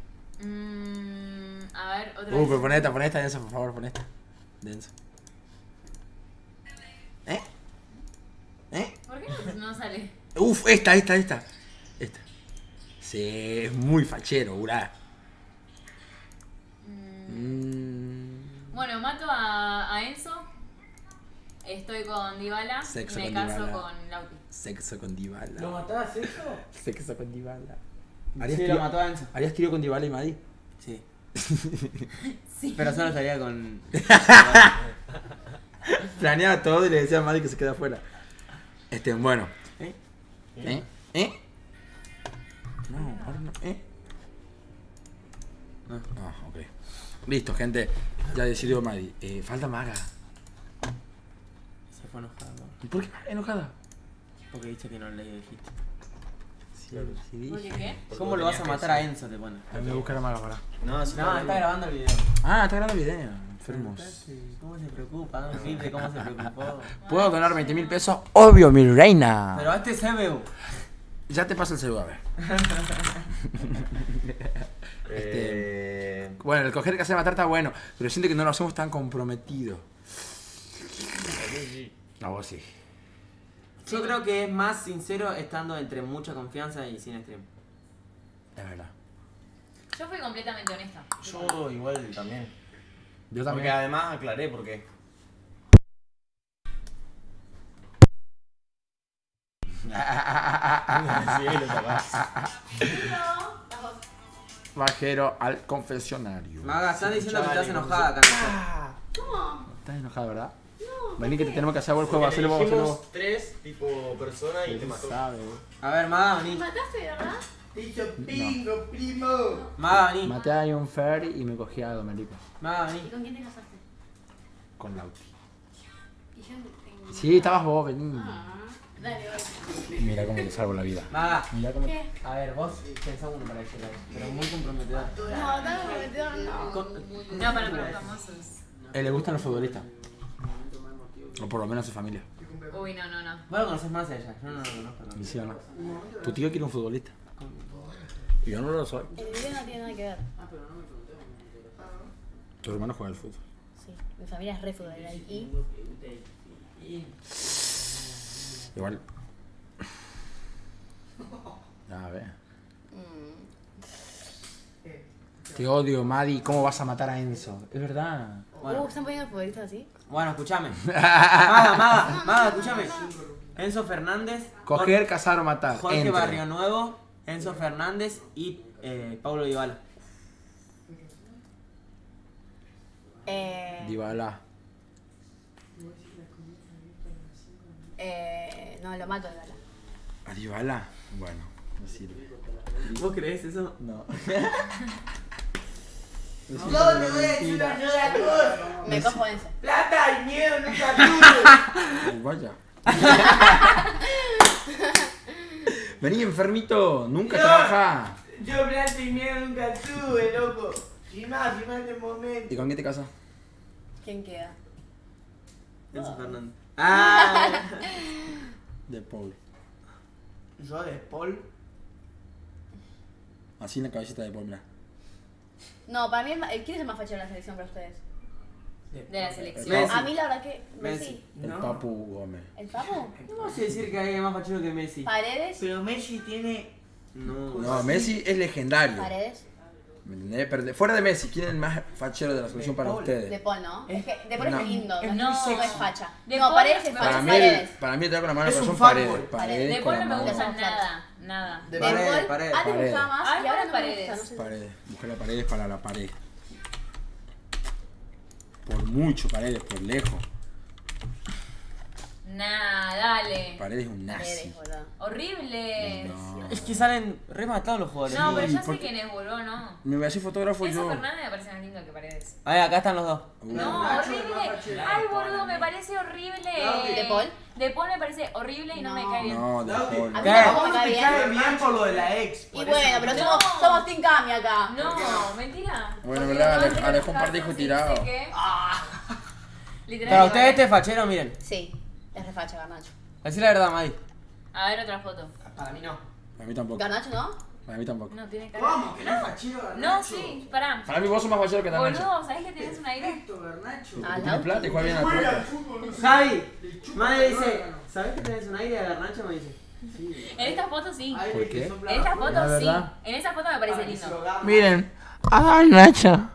Mm, a ver, otra Uh, vez. pero pon esta, pon esta, Enzo, por favor, pon esta. De Enzo. ¿Eh? ¿Eh? ¿Por qué no, no sale? Uf, esta, esta, esta. Esta. Sí, es muy fachero, burá. Mm. Bueno, mato a, a Enzo. Estoy con Dybala. Sexo y me con caso Dybala. con Lauti. Sexo con Dybala. ¿Lo matabas eso? Sexo con Dybala. ¿Harías, Sí, trío, lo mató a Enzo. ¿Harías trío con Dybala y Madi? Sí. Sí. Pero solo estaría con. Planeaba todo y le decía a Madi que se queda afuera. Este, bueno. ¿Eh? ¿Eh? ¿Eh? No, ahora no. ¿Eh? No. Ah, ok. Listo, gente. Ya decidió Madi. Eh, falta Maga. Se fue enojado. ¿Por qué Maga enojada? Porque dice que no le dijiste. Sí, sí ¿Por dije. qué? ¿Cómo lo vas a matar a Enzo? Te pone. A mí me voy a buscar a Maga para. No, sí, No, está grabando el video. Ah, está grabando video. Enfermos. ¿Cómo se preocupa? Dame un clip de cómo se preocupó. ¿Puedo donar veinte mil pesos? Obvio, mi reina. Pero este es C B U. Ya te paso el C B U, a ver. Eh, Bueno, el coger que hacer matar está bueno, pero siento que no lo hacemos tan comprometido. A vos sí. Yo creo que es más sincero estando entre mucha confianza y sin stream. Es verdad. Yo fui completamente honesta. yo igual también. Yo Porque también. además aclaré por qué. Sí, lo sacás. Bajero al confesionario. Maga, están diciendo que estás enojada acá en el chat. Estás enojado, ¿verdad? No. Vení que te tenemos que hacer el juego, Porque hacelo vos, hacelo vos. dijimos tres, tipo persona, y te mató. Sabe. A ver, Maga, vení. ¿Mataste, verdad? Dicho pingo, primo. Maga, vení. Maté a Ion Fair y me cogí a Domenico. Maga, ¿Y vení. con quién te casaste? Con Lauti. Y yo tengo... Sí, estabas vos, vení. Ah, dale, voy. Mira cómo te salvo la vida. Maga. Mira cómo. ¿Qué? A ver, vos pensá uno para decirle, pero muy comprometedor. No, tan comprometedor no. No, para los famosos. Eh, le gustan los futbolistas. O por lo menos su familia. Uy, no, no, no. Vos lo conoces más a ella, yo no lo conozco. ¿Y sí o no? Tu tío quiere un futbolista. Y yo no lo soy. El video no tiene nada que ver. Tu hermano juega al fútbol. Sí, mi familia es re futbolera y... Igual. A ver. Mm, Te odio, Madi. ¿Cómo vas a matar a Enzo? Es verdad. Bueno. Uh, ¿están poniendo futbolistas así? Bueno, escúchame. Maga, Maga, Maga, escúchame. Enzo Fernández. Coger, cazar o matar. Jorge Entre. Barrio Nuevo, Enzo Fernández y eh, Paulo Dybala. Eh, Dybala. eh, no, lo mato de bala. ¿A Dybala? Bueno, no sirve. ¿Vos creés eso? No. Yo te voy a decir una sola cosa. Me cojo eso. Plata y miedo nunca tuve. Vaya. Vení, enfermito. Nunca No. trabaja. Yo plata y miedo nunca tuve, loco. Gimás, gimás de momento. ¿Y con quién te casas? ¿Quién queda? Enzo Fernández. Ah. De Paul. Yo de Paul. Así en la cabecita de Paul, mira. No, para mí, el ma- ¿quién es el más fachero de la selección para ustedes? De la selección. Messi. A mí la verdad que Messi. Messi. El No. Papu Gómez. ¿El Papu? No vas a decir que hay más fachero que Messi. Paredes. Pero Messi tiene. No. No, Messi es legendario. Paredes. ¿Me entendés? Pero de- fuera de Messi, ¿quién es el más fachero de la selección para Paul. ustedes? De Paul, ¿no? Es que De Paul No. es lindo. Es No, muy no sexy. es facha. De No, Paul Paredes es me Para facha. mí, el, Paredes. para mí te da con la mano Es en el un corazón fuckboy. paredes. Paredes De con Paul la no me mano. gusta mano. nada. Nada. De Paredes, Paul, Paredes. antes me gustaba Paredes. más Ay, y ahora para no me Paredes. gusta, no sé. Paredes. Buscar la paredes para la pared. Por mucho, paredes, por lejos. Nah, dale. Paredes es un nazi. Paredes, boludo. Horrible. No. Es que salen rematados los jugadores. No, pero ya sé porque- quién es, boludo, no. Me voy a hacer fotógrafo Enzo yo. Fernández me parece más lindo que Paredes. A ver, acá están los dos. No, horrible. Ay, boludo, me parece horrible. ¿De Paul? De Paul me parece horrible y no, me cae bien. No, de Claudio, Paul. A mí ¿Qué? tampoco me ¿Cómo cae te bien. cae bien por lo de la ex? Y Por bueno, eso. pero No. somos, somos Team Cami acá. No, mentira. Bueno, Porque verdad, normalmente Ale- los Alejón Partijo casos tirado. dice que- Literal. Para que ustedes este vale. fachero, miren. Sí, es refacha, Garnacho. Así la verdad, Madi. A ver otra foto. Para mí no. Para mí tampoco. ¿Garnacho no? Para mí tampoco. No, tiene cara. Vamos, que no es fachero, No, Garnacho. sí, pará. Para mí vos sos más fachero que Garnacho. Boludo, ¿sabés que tenés un aire? Esto, Garnacho. Ah, Tiene plata y juega bien a la Juega al pelota. fútbol. Javi, Madi dice, ¿sabés que tenés un aire de Garnacho? Me dice. En esta foto sí. Aire ¿Por que qué? sopla En esta afuera. foto ¿La sí. verdad? En esa foto me parece Para que se lo lindo. gama. Miren. ¡Ah, Nacho!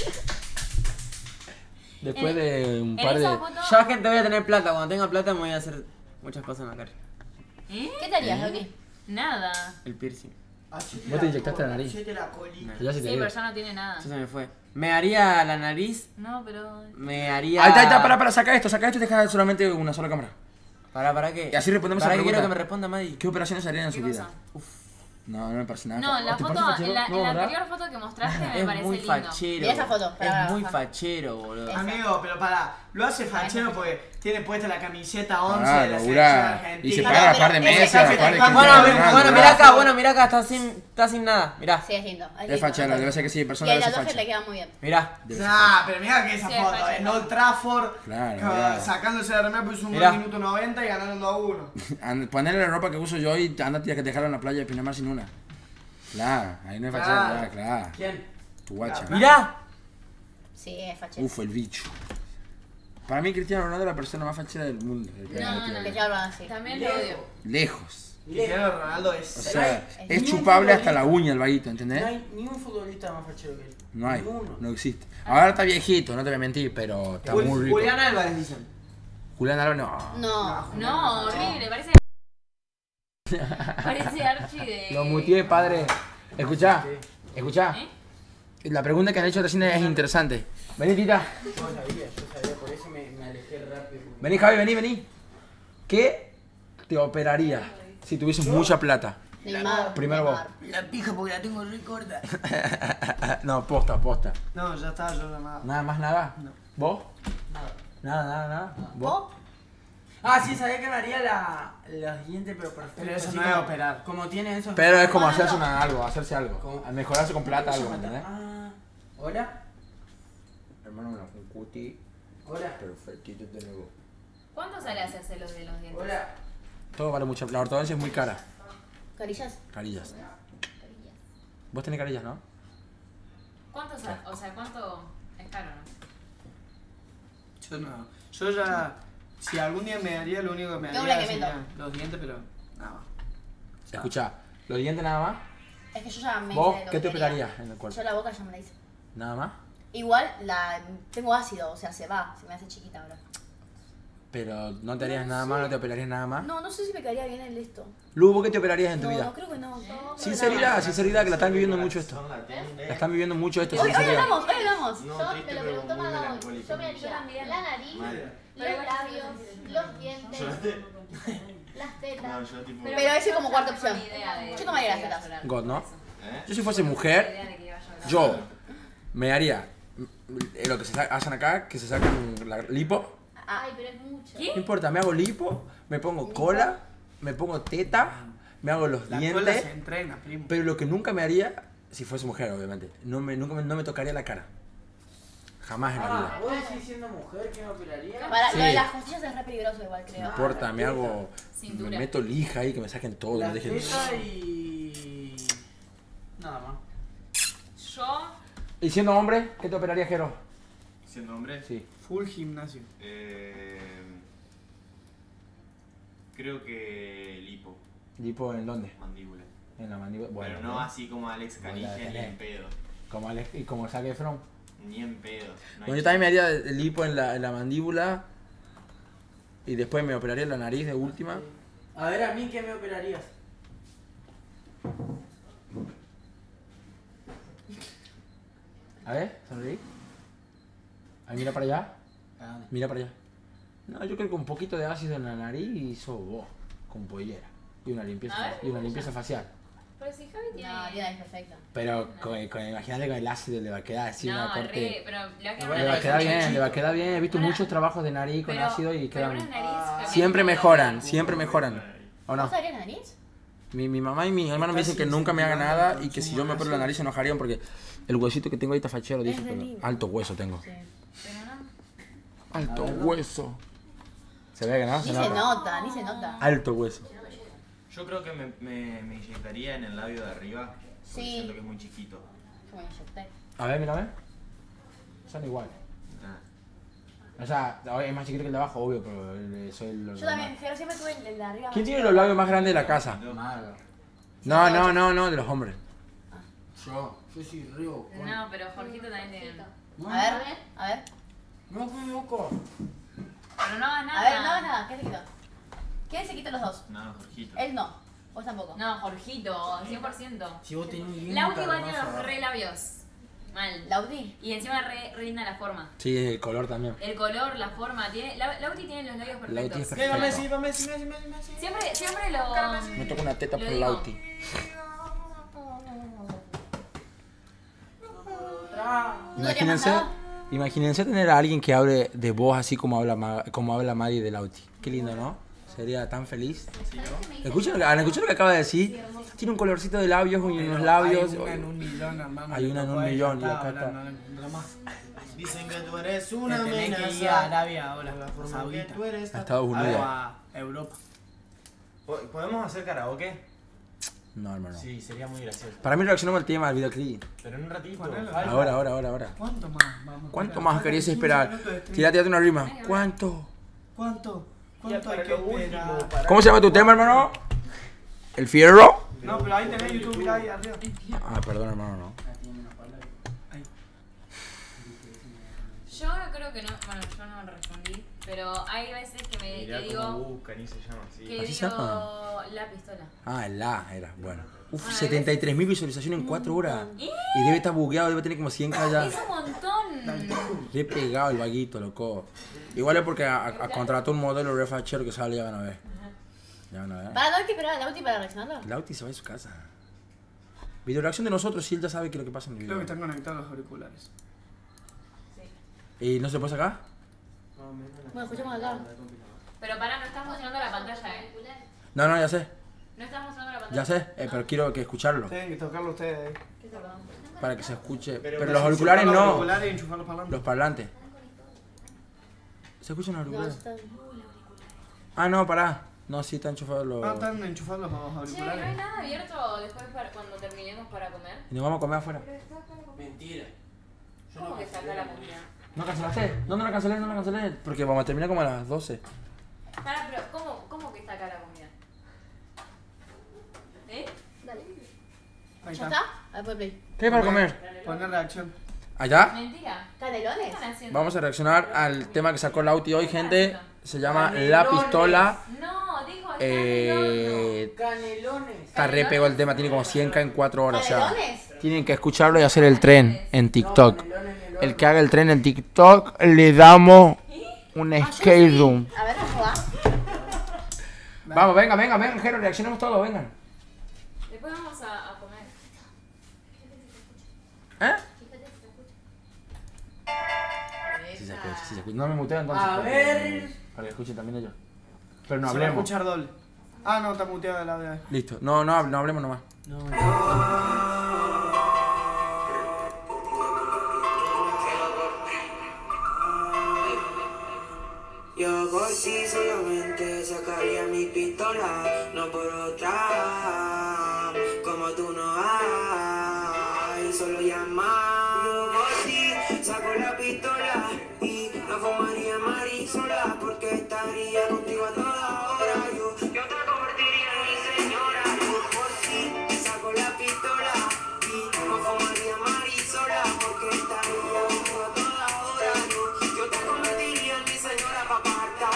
Después de un En par esa de. foto. Yo que te voy a tener plata. Cuando tenga plata me voy a hacer muchas cosas en la cara. ¿Eh? ¿Qué te harías, Loki? Nada. El piercing. Hacete ¿Vos te la inyectaste la cola, nariz? hacete la colita. Ya se Sí, te pero dio. ya no tiene nada. Eso se me fue. Me haría la nariz. No, pero. Me haría. Ahí está, ahí está, para, para, saca esto, saca esto y deja solamente una sola cámara. Para, para qué. Y así respondemos a ¿Para la qué quiero pregunta. que me responda Madi? ¿Qué operaciones harían en ¿Qué su vida? cosa? No, no me parece nada. No, la ¿Te foto, parece fachero? en la, en No, la ¿verdad? anterior foto que mostraste me Es parece muy lindo. fachero. Mira esa foto, pará, Es muy pará. fachero, boludo. Amigo, pero para, lo hace fachero porque tiene puesta la camiseta once Ah, de la labura. selección argentina. Y se Pará, paga pero par de ese meses, café par de está- que Bueno, está mi- ganando, bueno, ¿verdad? mira acá, bueno, mira acá, está sin, está sin nada. Mirá, Sí, es lindo. Es, Es lindo, fachero, es debe ser que sí, lindo. persona Y el debe ser tatuaje facha. le queda muy bien. mirá. Debe ser Nah, pero mira que esa Sí, es foto, fachero. en Old Trafford, Claro, que- claro. sacándose la remera, puso un Mirá. gol minuto noventa y ganando dos a uno. And- Ponerle la ropa que uso yo y andate a que dejarla en la playa de Pinamar sin una. Claro, ahí no es fachero, Claro. claro, claro. ¿Quién? Tu guacha. Mirá. Sí, es fachero. Uf, el bicho. Para mí Cristiano Ronaldo es la persona más fachera del mundo. del planeta no, Tierra. Que ya hablan así. También lo odio. Lejos. Cristiano Ronaldo es. O sea, Es es ni un chupable hasta la futbolista. uña el vaguito, No ¿entendés? hay ni un futbolista más fachero que él. No hay, Ninguno. no existe. Ahora está viejito, no te voy a mentir, pero está Jul- muy rico. Julián Álvarez dicen. Julián Álvarez no. No. No, horrible, parece. Parece Archie de. Lo muteé, padre. Escuchá, escuchá. ¿Eh? La pregunta que han hecho recién es interesante. Vení, tita. Yo sabía, yo sabía, por eso me, me alejé rápido. Vení, Javi, vení, vení. ¿Qué te operaría si tuvieses mucha plata? Neymar. Primero vos. Neymar. La pija porque la tengo re corta. No, posta, posta. No, ya estaba yo llamado. ¿Nada más nada? No. ¿Vos? Nada. Nada, nada, nada. ¿Vos? Ah, sí, sabía que me haría la, los dientes, pero perfecto. Pero eso así no es como- operar. Como tiene eso. Pero es como No, no, hacerse no. una, algo, hacerse algo. ¿Cómo? A mejorarse con plata algo, ¿entendés? Ah, hola. Hermano, una- un cuti Hola. perfectito de nuevo. ¿Cuánto sale hacerse los de los dientes? Hola. Todo vale mucho. La ortodoncia es muy cara. ¿Carillas? Carillas. Vos tenés carillas, ¿no? ¿Cuánto sale? O sea, ¿cuánto es caro, no? Yo no. Yo ya. Si algún día me haría, lo único que me Yo haría blanqueamiento. serían los dientes, pero nada más. Escuchá, ¿los dientes nada más? Es que yo ya me ¿Vos hice lo qué que te quería. operarías en el cuerpo? Yo la boca ya me la hice. ¿Nada más? Igual la tengo ácido, o sea, se va, se me hace chiquita ahora. Pero no te harías nada más, no te operarías nada más. No, no sé si me quedaría bien el esto. Lu, ¿vos qué te operarías en tu No, vida? no creo que no. Sinceridad, sinceridad, que la están viviendo mucho esto. La están viviendo mucho esto, Hoy, hoy sinceridad. hablamos, hoy hablamos. No, Yo triste, me lo pero preguntó muy Maga hoy. melancólico. Yo me haría la nariz, Mal. los labios, los dientes, ¿Lloraste? las tetas. No, yo tipo... Pero ese como cuarta opción. Idea de- Yo tomaría las tetas. God, ¿no? ¿Eh? Yo si fuese mujer, yo me haría eh, lo que se sa- hacen acá, que se sacan la lipo. Ay, pero es mucho. No importa, me hago lipo, me pongo cola, me pongo teta, me hago los La cola dientes. se entrena, primo. Pero lo que nunca me haría, si fuese mujer, obviamente, no me, nunca me, no me tocaría la cara. Jamás en la vida. Ah, ¿vos decís siendo mujer que me operaría? Para, Sí. lo de las costillas es re peligroso igual, creo. No importa, me hago. Cintura. Me meto lija ahí, que me saquen todo. La Me dejen... teta y... nada más. Yo, Y siendo hombre, ¿qué te operaría, Jero? ¿Siendo hombre? Sí. Full gimnasio. Eh, creo que lipo, ¿Lipo en dónde? mandíbula. En la mandíbula. Bueno, Pero no así como Alex Bueno, la Canigia, ni tenés. en pedo. Como Alex, y como Zac Efron. Ni en pedo. No hay Bueno, yo también me haría el lipo en la, en la mandíbula. Y después me operaría la nariz de última. A ver, ¿a mí qué me operarías? A ver, sonreí. Ahí mira para allá. Mira para allá. No, yo creo que un poquito de ácido en la nariz y sos vos, con pollera. Y una limpieza, A ver, y una limpieza facial. pero si Javi tiene... No, Diana es perfecta. Pero con, con, imagínate con el ácido le va a quedar así una No, corte. re, pero le va a quedar Le una va a quedar nariz bien, le va a quedar bien. He visto Ahora, muchos trabajos de nariz con pero- ácido y pero quedan. una nariz femenina Siempre lo mejoran, logra. siempre mejoran. ¿O no? ¿Vos sabrías la nariz? Mi, mi mamá y mi hermano me dicen que nunca me haga nada y que si yo me opero la nariz se enojarían porque el huesito que tengo ahí está fachero, dice, Es de pero lindo. alto hueso tengo. Sí. Pero no. Alto hueso. ¿Se ve que no? Ni Se se nota. nota, ni se nota. Alto hueso. Yo creo que me, me, me inyectaría en el labio de arriba. Porque Sí. siento que es muy chiquito. Yo me inyecté. A ver, mira, a ver. Son iguales. Ah. O sea, es más chiquito que el de abajo, obvio, pero el- soy el Yo normal. también, pero siempre tuve el de arriba. ¿Quién más tiene chico. los labios más grandes de la casa? Malo. No, no, no, no, de los hombres. Yo, yo soy río. No, pero Jorgito también tiene. A ver, a ver. No, fui loco. Pero no hagas nada. A ver, no hagas nada, ¿qué se quitó? ¿Quién se quita los dos? No, Jorgito. Él no. Vos tampoco. No, Jorgito, cien por ciento. Si vos tenés un guión, Lauti te igual vas tiene a los dar. re labios. Mal. Lauti. Y encima re, re linda la forma. Sí, el color también. El color, la forma, tiene. La- Lauti tiene los labios Lauti perfectos. es Viva Messi, perfecto. viva Messi, Messi, Messi, Messi. Siempre, siempre lo. Me toca una teta Lo por digo. Lauti. ¿No haría más Imagínense, nada? imagínense tener a alguien que hable de voz así como habla, Ma- como habla Mari de Lauti. Qué lindo, ¿no? Sería tan feliz. ¿Escuchan lo que, ¿han escuchado lo que acaba de decir? Tiene un colorcito de labios y unos labios. Hay una en un millón, hermano. Hay una en un Ahí millón y está, acá está. hablando, no más. Dicen que tú eres Te una tenés amenaza. que ir a Arabia ahora, La forma que Saudita. tú eres. A Estados O Unidos. a Europa. Po- ¿Podemos hacer karaoke? No, hermano. Sí, sería muy gracioso. Para mí reaccionamos al tema del videoclip. Pero en un ratito. Ponelo. falta. Ahora, ahora, ahora, ahora. ¿Cuánto más? Vamos, ¿Cuánto espera, más faltan querías quince esperar? minutos de stream. Tírate, tírate una rima. ¿Cuánto? ¿Cuánto? Ya ¿Cuánto hay para que lo último, esperar? para- ¿Cómo se llama tu tema, hermano? ¿El fierro? No, pero ahí tenés YouTube, mirá ahí arriba. Ah, perdón, hermano, no. Ahí. Yo creo que no. Bueno, yo no respondí. Pero hay veces que me Mirá que cómo digo. buscan y se llama así. Que ¿Así se digo llama? la pistola. Ah, el la era, bueno. Uf, Ah, setenta y tres mil visualizaciones en cuatro horas. ¿Eh? Y debe estar bugueado, debe tener como cien k ya. Es un montón. Re pegado el vaguito, loco. Igual es porque a, a- a contrató un modelo re fachero que sale, ya van a ver. Ya van a ver. ¿Para Lauti esperar a Lauti para reaccionarlo? Lauti se va a su casa. Video reacción de nosotros, si él ya sabe qué es lo que pasa en el Creo que video. están conectados los auriculares. ¿Y no se puede sacar? Bueno, escuchamos acá. Pero para, no estás mostrando la pantalla, eh. No, no, ya sé. No estás mostrando la pantalla. Ya sé, eh, pero quiero que escucharlo. Tienen que tocarlo ustedes. Para que se escuche. Pero, Pero los auriculares los no. auriculares y enchufar los parlantes. Los parlantes. ¿Se escuchan los No, auriculares? está... Ah, no, pará. No, sí, están enchufados los. Ah, están enchufados los Che, ¿no hay auriculares. nada abierto después para cuando terminemos para comer? Y nos vamos a comer afuera. Mentira. ¿Cómo que saca la comida? ¿No cancelaste? No, no la cancelé, no la cancelé. Porque vamos a terminar como a las doce. Para, pero ¿cómo, cómo que saca la comida? ¿Eh? Dale. Ahí ¿Ya está. está? A ver, pon play. ¿Qué hay para comer? Poner reacción. ¿Allá? Mentira. ¿Canelones? ¿Qué están haciendo? Vamos a reaccionar al tema que sacó Lauti hoy, gente. Se llama La Pistola. No, dijo, está Eh, Canelones. está re pegó el tema, tiene como cien k en cuatro horas. O sea, ¿Canelones? tienen que escucharlo y hacer el tren en TikTok. El que haga el tren en TikTok le damos un skate room. A ver, ¿cómo va? Vamos, venga, venga, venga, Jero, reaccionemos todos, vengan. Después vamos a, a comer. ¿Eh? Sí se escucha, sí se escucha. No me muteo entonces. A porque- ver. Para que escuchen también ellos. Pero no Se va a hablemos. escuchar doble. Ah, no, está muteado el audio. Listo. No, no, no hablemos nomás. Yo por ti solamente sacaría mi pistola, no por otra, como tú no hay, solo llamar. Yo por ti saco la pistola y no fumaría marisola, porque estaría contigo a toda hora. Yo, yo te convertiría en mi señora. Yo por ti saco la pistola y no fumaría marisola, porque estaría contigo a toda hora. Yo, yo te convertiría en mi señora, papá.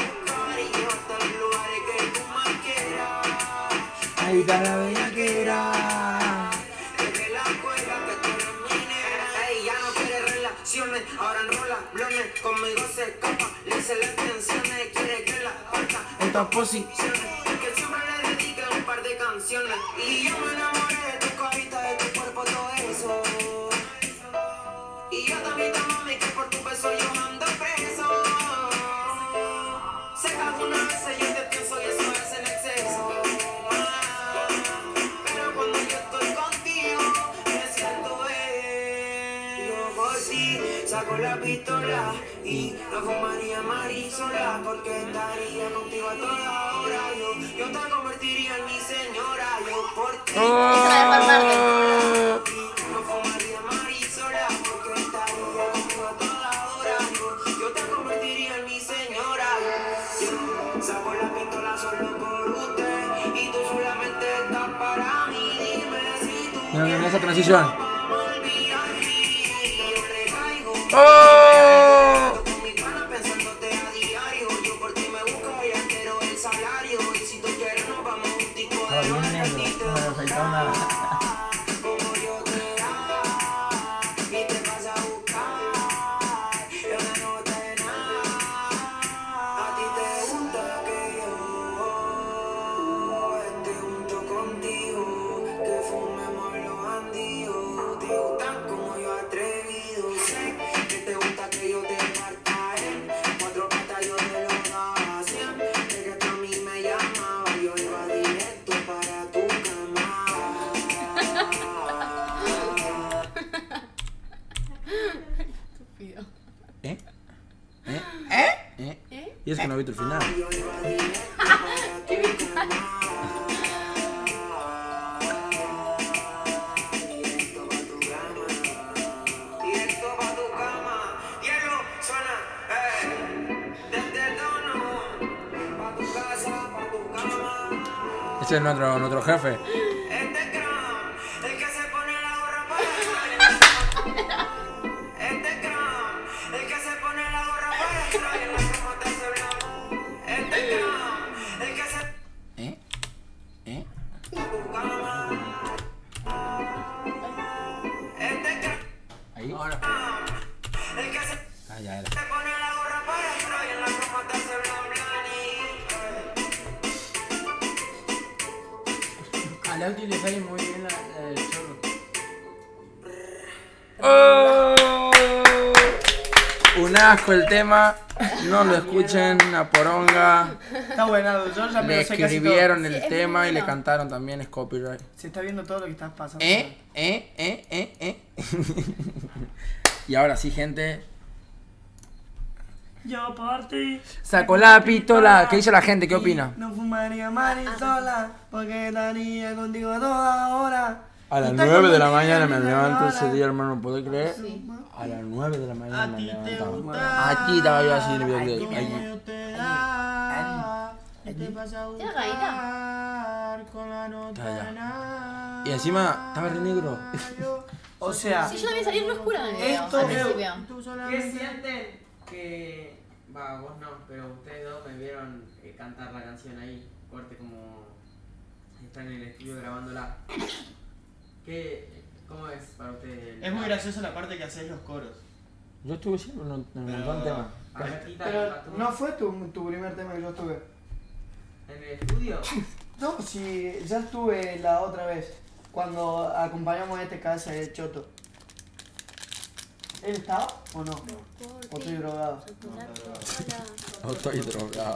Ahí está la bellaquera. Desde la escuela que tú eres mi nena. Ey, ya no quiere relaciones, ahora enrola blones. Conmigo se escapa, le hice las tensiones. Quiere que la parta en tus posiciones. Que siempre le dedique un par de canciones. Y yo me enamoré de tu carita, de tu cuerpo, todo eso. Y yo también te mami, que por tu beso yo ando preso. Sé que alguna vez yo te pienso y eso es en exceso. Pero cuando yo estoy contigo, me siento bien. Yo por ti saco la pistola y no fumaría marisola, porque estaría contigo a toda hora. Yo, yo te convertiría en mi señora. Yo por ti Oh. y no fumaría marisola, porque estaría contigo a toda hora. Yo, yo te convertiría en mi señora. Yo saco la pistola solo por usted y tú solamente estás para mí. Dime si tú Miren, en esa transición. vamos a olvidar y yo le caigo. ¡Oh! Con mi pana pensándote a diario. Yo por ti me buscaría entero el salario. Y si tú quieres nos vamos un tipo de baile y te como yo te amo y te vas a buscar. Yo no te nada. A ti te gusta que yo esté junto contigo, que fumemos los bandidos. Te gusta como yo atrevido. Sé que te gusta que yo te parta en cuatro patas, yo te lo daba siempre. Que tú a mí me llamaba, yo iba directo para tu cama. Estúpido. ¿Eh? ¿Eh? ¿Eh? ¿Eh? Y es que no he visto el final. Yo iba directo para tu cama. Directo pa' tu cama. Directo pa' tu cama. Hielo, suena, eh. Desde el dono. Pa' tu casa, pa' tu cama. Ese es nuestro, nuestro jefe. Este cram, el que se pone la gorra para atrás. Este cram, el que se pone la gorra para atrás y en la cama te hace blanco. Este cram, el que se ¿Eh? ¿Eh? tu cama. Este cram, Ahí. el que se Ah, ya era. te pone la gorra para atrás y en la cama te hace blanco. A Lauti le sale muy bien la, la del chorro. ¡Oh! Un asco el tema. No lo escuchen, una poronga. Está bueno, yo ya me Le lo sé casi todo. escribieron el Sí, es muy tema y le bueno. cantaron también, es copyright. Se está viendo todo lo que estás pasando. ¿Eh? ¿Eh? ¿Eh? ¿Eh? ¿Eh? Y ahora sí, gente. Yo por ti. Sacó la pistola. ¿Qué dice la gente? ¿Qué opina? No fumaría marisola, porque estaría contigo a toda hora. A las Y te nueve de la convertiría mañana en me mi levanto ese señora. día, hermano, ¿no podés creer? Sí. A las nueve de la mañana A me ti te levantaba. gusta. Aquí estaba yo así, viendo Ay, ahí. como yo te da, y te vas a ¿Tiene caída? buscar con la nota Ya, ya. de nada. Y encima estaba re negro. O sea, Sí, yo también salí re oscura en el video, Esto- al principio. ¿Qué sienten que... Va, vos no, pero ustedes dos me vieron eh, cantar la canción ahí, corte como... Están en el estudio grabándola. ¿Qué... ¿Cómo es para ustedes? el- Es muy graciosa la parte que haces los coros. Yo estuve siempre en un en un Pero- montón de temas. A ver, quita pero el patún. no fue tu, tu primer tema que yo estuve. ¿En el estudio? No, si ya estuve la otra vez, cuando acompañamos a este casa de Choto. ¿Él estaba o no? ¿O estoy drogado? No estoy drogado.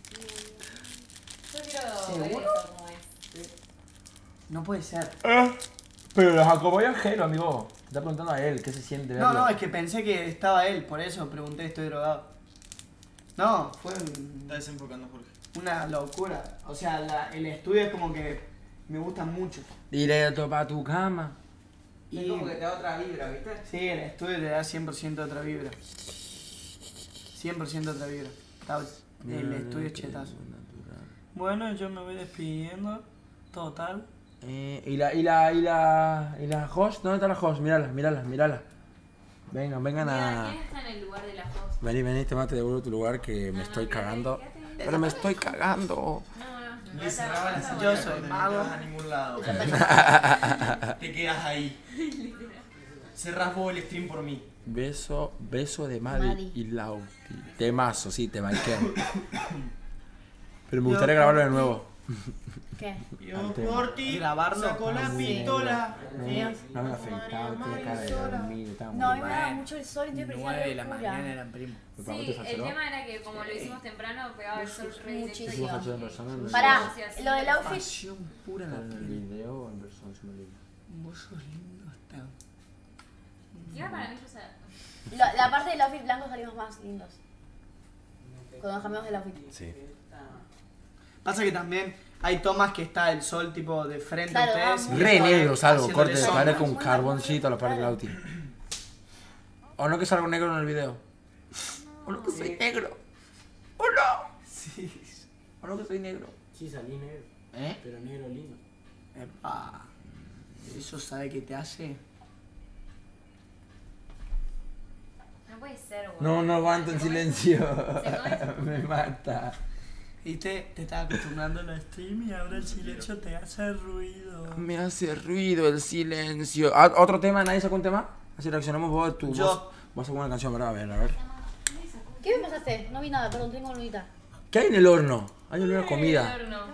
Yo quiero ¿Seguro? ver eso, cómo es. No puede ser. Pero los acompañó Jero, amigo. Está preguntando a él qué se siente verlo. No, no, es que pensé que estaba él, por eso pregunté, estoy drogado. No, fue un- Está desenfocando, Jorge. una locura. O sea, la- el estudio es como que me gusta mucho. Directo para tu cama. Es Y como que te da otra vibra, ¿viste? sí, el estudio te da cien por ciento otra vibra. cien por ciento otra vibra. Está- El estudio es chetazo. Bueno, yo me voy despidiendo. Total. Eh, y la, y la, y la, y la host, ¿dónde está la host? Mírala, mírala, mírala. Vengan, vengan Mira, a... ¿quién está en el lugar de la host? Vení, vení, te te devuelvo tu lugar que me No, estoy no, cagando. quédate, quédate. Pero me estoy cagando. No, no, no. Le cerraba la señal. Yo soy cuando mago. No te vas a ningún lado. Te quedas ahí. Cerrás vos el stream por mí. Beso, beso de Madi, Madi. y Lauti. Temazo, sí, te marqué. Pero me gustaría grabarlo de nuevo. ¿Qué? Yo Al tema. por ti Grabarlo. saco la pistola. No, no me afeitaba, tenía cara de dormir, estaba muy No, a mí me mal. daba mucho el sol y estoy nueve de la parecía mañana re eran primos. ¿Para vos te Sí, el falseró? tema era que como lo hicimos temprano, pegaba el sol re directo. Muchísimo. ¿Sí vos falseró en persona? oscura. No. Pará, Sí, así. lo del outfit. Pasión pura en la ¿En el piel. video o en persona? Se me olvidó. Vos sos lindo hasta. Igual para mí, yo sé. Lo- la parte del outfit blanco salimos más lindos. Cuando nos cambiamos del outfit. Sí. Pasa que también hay tomas que está el sol tipo de frente Claro, a ustedes. vamos. y Re está negro salgo, haciéndole corte, sombra. parezco un carboncito a la parte del Lauti. O no que salgo negro en el video. O no que soy negro. O no. Sí. O no que soy negro. Sí, salí negro. ¿Eh? Pero negro lindo. Epa. Eso sabe que te hace. No puede ser, güey. No, no aguanto en silencio. ¿Se come? Me mata. Viste, te estaba acostumbrando a la stream y ahora el silencio te hace ruido. Me hace ruido el silencio. Ah, ¿otro tema? ¿Nadie sacó un tema? Así reaccionamos vos, tú. Yo. Vos, vos sacó una canción, ¿verdad? A ver, a ver. ¿Qué me pasaste? No vi nada, perdón, tengo lunita. ¿Qué hay en el horno? Hay olor a comida. El horno.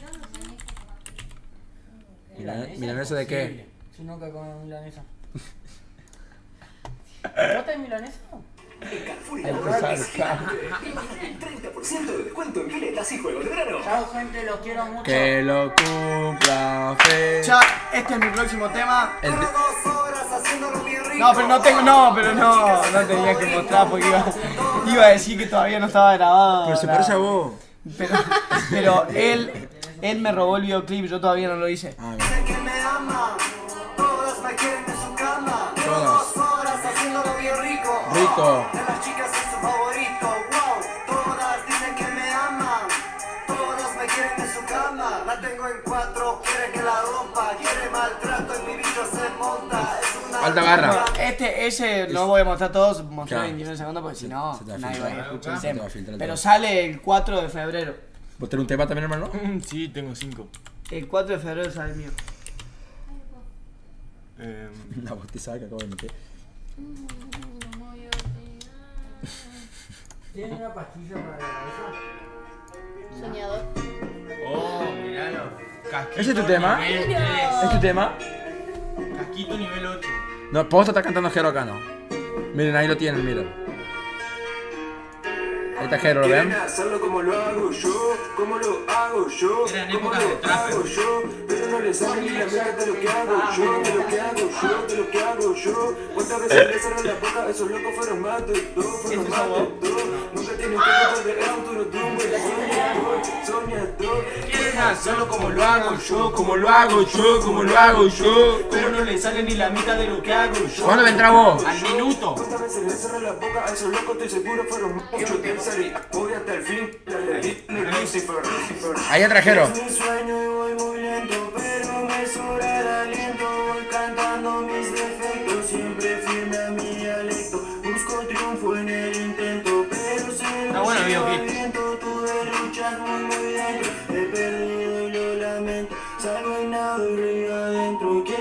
Mira, ¿milanesa de qué? Si no, que con milanesa. ¿Vos tenés milanesa? Hay que sacar. treinta por ciento de descuento en piletas y juegos de verano. Chao, gente, los quiero mucho. Que lo cumpla fe. Ya, este es mi próximo tema. El te- No, pero no tengo, no, pero no, no tenía que mostrar porque iba, iba a decir que todavía no estaba grabado. Pero se nada. parece a vos. Pero, pero él, él me robó el videoclip, yo todavía no lo hice. Ah, bien. Que me ama, todas me quieren de su cama. Todas. Dos horas haciéndolo bien rico. Rico. De las chicas es su favorito. Wow, todas dicen que me aman. Todas me quieren de su cama. La tengo en cuatro, quiere que la rompa. Quiere maltrato y mi bicho se monta. Es una Alta garra. Bueno, este, ese no voy a mostrar todos, mostré Claro. veintinueve segundos porque si no, Se te va a nadie filtrar. va a escuchar el Se te tema. va a filtrar el Pero tema. sale el cuatro de febrero. ¿Vos tenés un tema también, hermano? Sí, tengo cinco. El cuatro de febrero sale el mío. Eh, La botizada que acabo de meter. ¿Tiene una pastilla para la cabeza? Soñador. oh, miralo. Casquito ¿Ese es tu tema? nivel tres. ¿Es tu tema? Casquito nivel ocho. No, Posta está cantando Jero acá, ¿no? Miren, ahí lo tienen, miren. Ahí está Jero, ¿lo ven? Quieren hacerlo como lo hago yo, como lo hago yo, Eran como épocas de lo trap. hago yo, pero no les sale ni la mitad de lo que hago yo, de lo que hago yo, de lo que hago yo. ¿Cuántas veces les cerró la boca? Esos locos fueron más de dos, fueron más de dos. Nunca tienen tiempo de el futuro de un buen soñador, soñador. Quieren hacerlo como lo hago yo, como lo hago yo, como lo hago yo. Pero no le sale ni la mitad de lo que hago yo. ¿Cuándo vendrá vos? Al minuto. ¿Cuántas veces les cerró la boca? A esos locos estoy seguro fueron mucho tiempo. Voy hasta el fin, Lucifer, Lucifer. Ahí entra Jero. Mi sueño y voy muy lento, pero me sobra el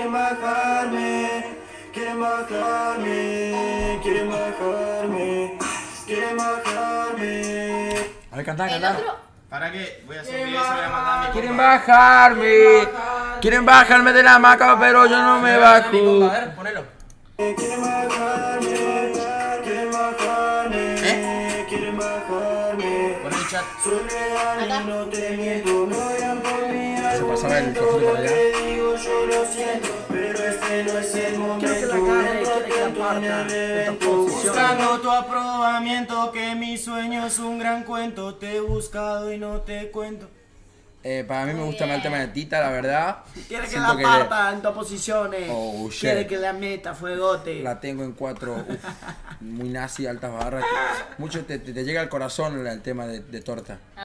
quieren bajarme, quieren bajarme, quieren bajarme, quieren bajarme. A ver, cantá, El cantá. otro, ¿Para qué? Voy a hacer un video y se lo voy a mandar a mi Quieren compa. bajarme, quieren bajarme de la hamaca, pero yo no me bajo. A ver, ponelo. Quieren bajarme, quieren bajarme, quieren bajarme. Pon el chat. Soy real y no te miento, me odian por mi Se pasaba el cosito argumento. para allá. Te digo, yo lo siento, pero este no es el momento. Quiero que la agarre, quiero que la parta de tu posición. Buscando tu aprobamiento, que mi sueño es un gran cuento. Te he buscado y no te cuento. Eh, para mí me gusta más el tema de Tita, la verdad. Quiere que Siento la le- parta en tus posiciones. Oh, shit. Quiere que la meta fuegote. La tengo en cuatro, uf, muy nazi, altas barras. Mucho te, te- te llega al corazón el tema de, de torta.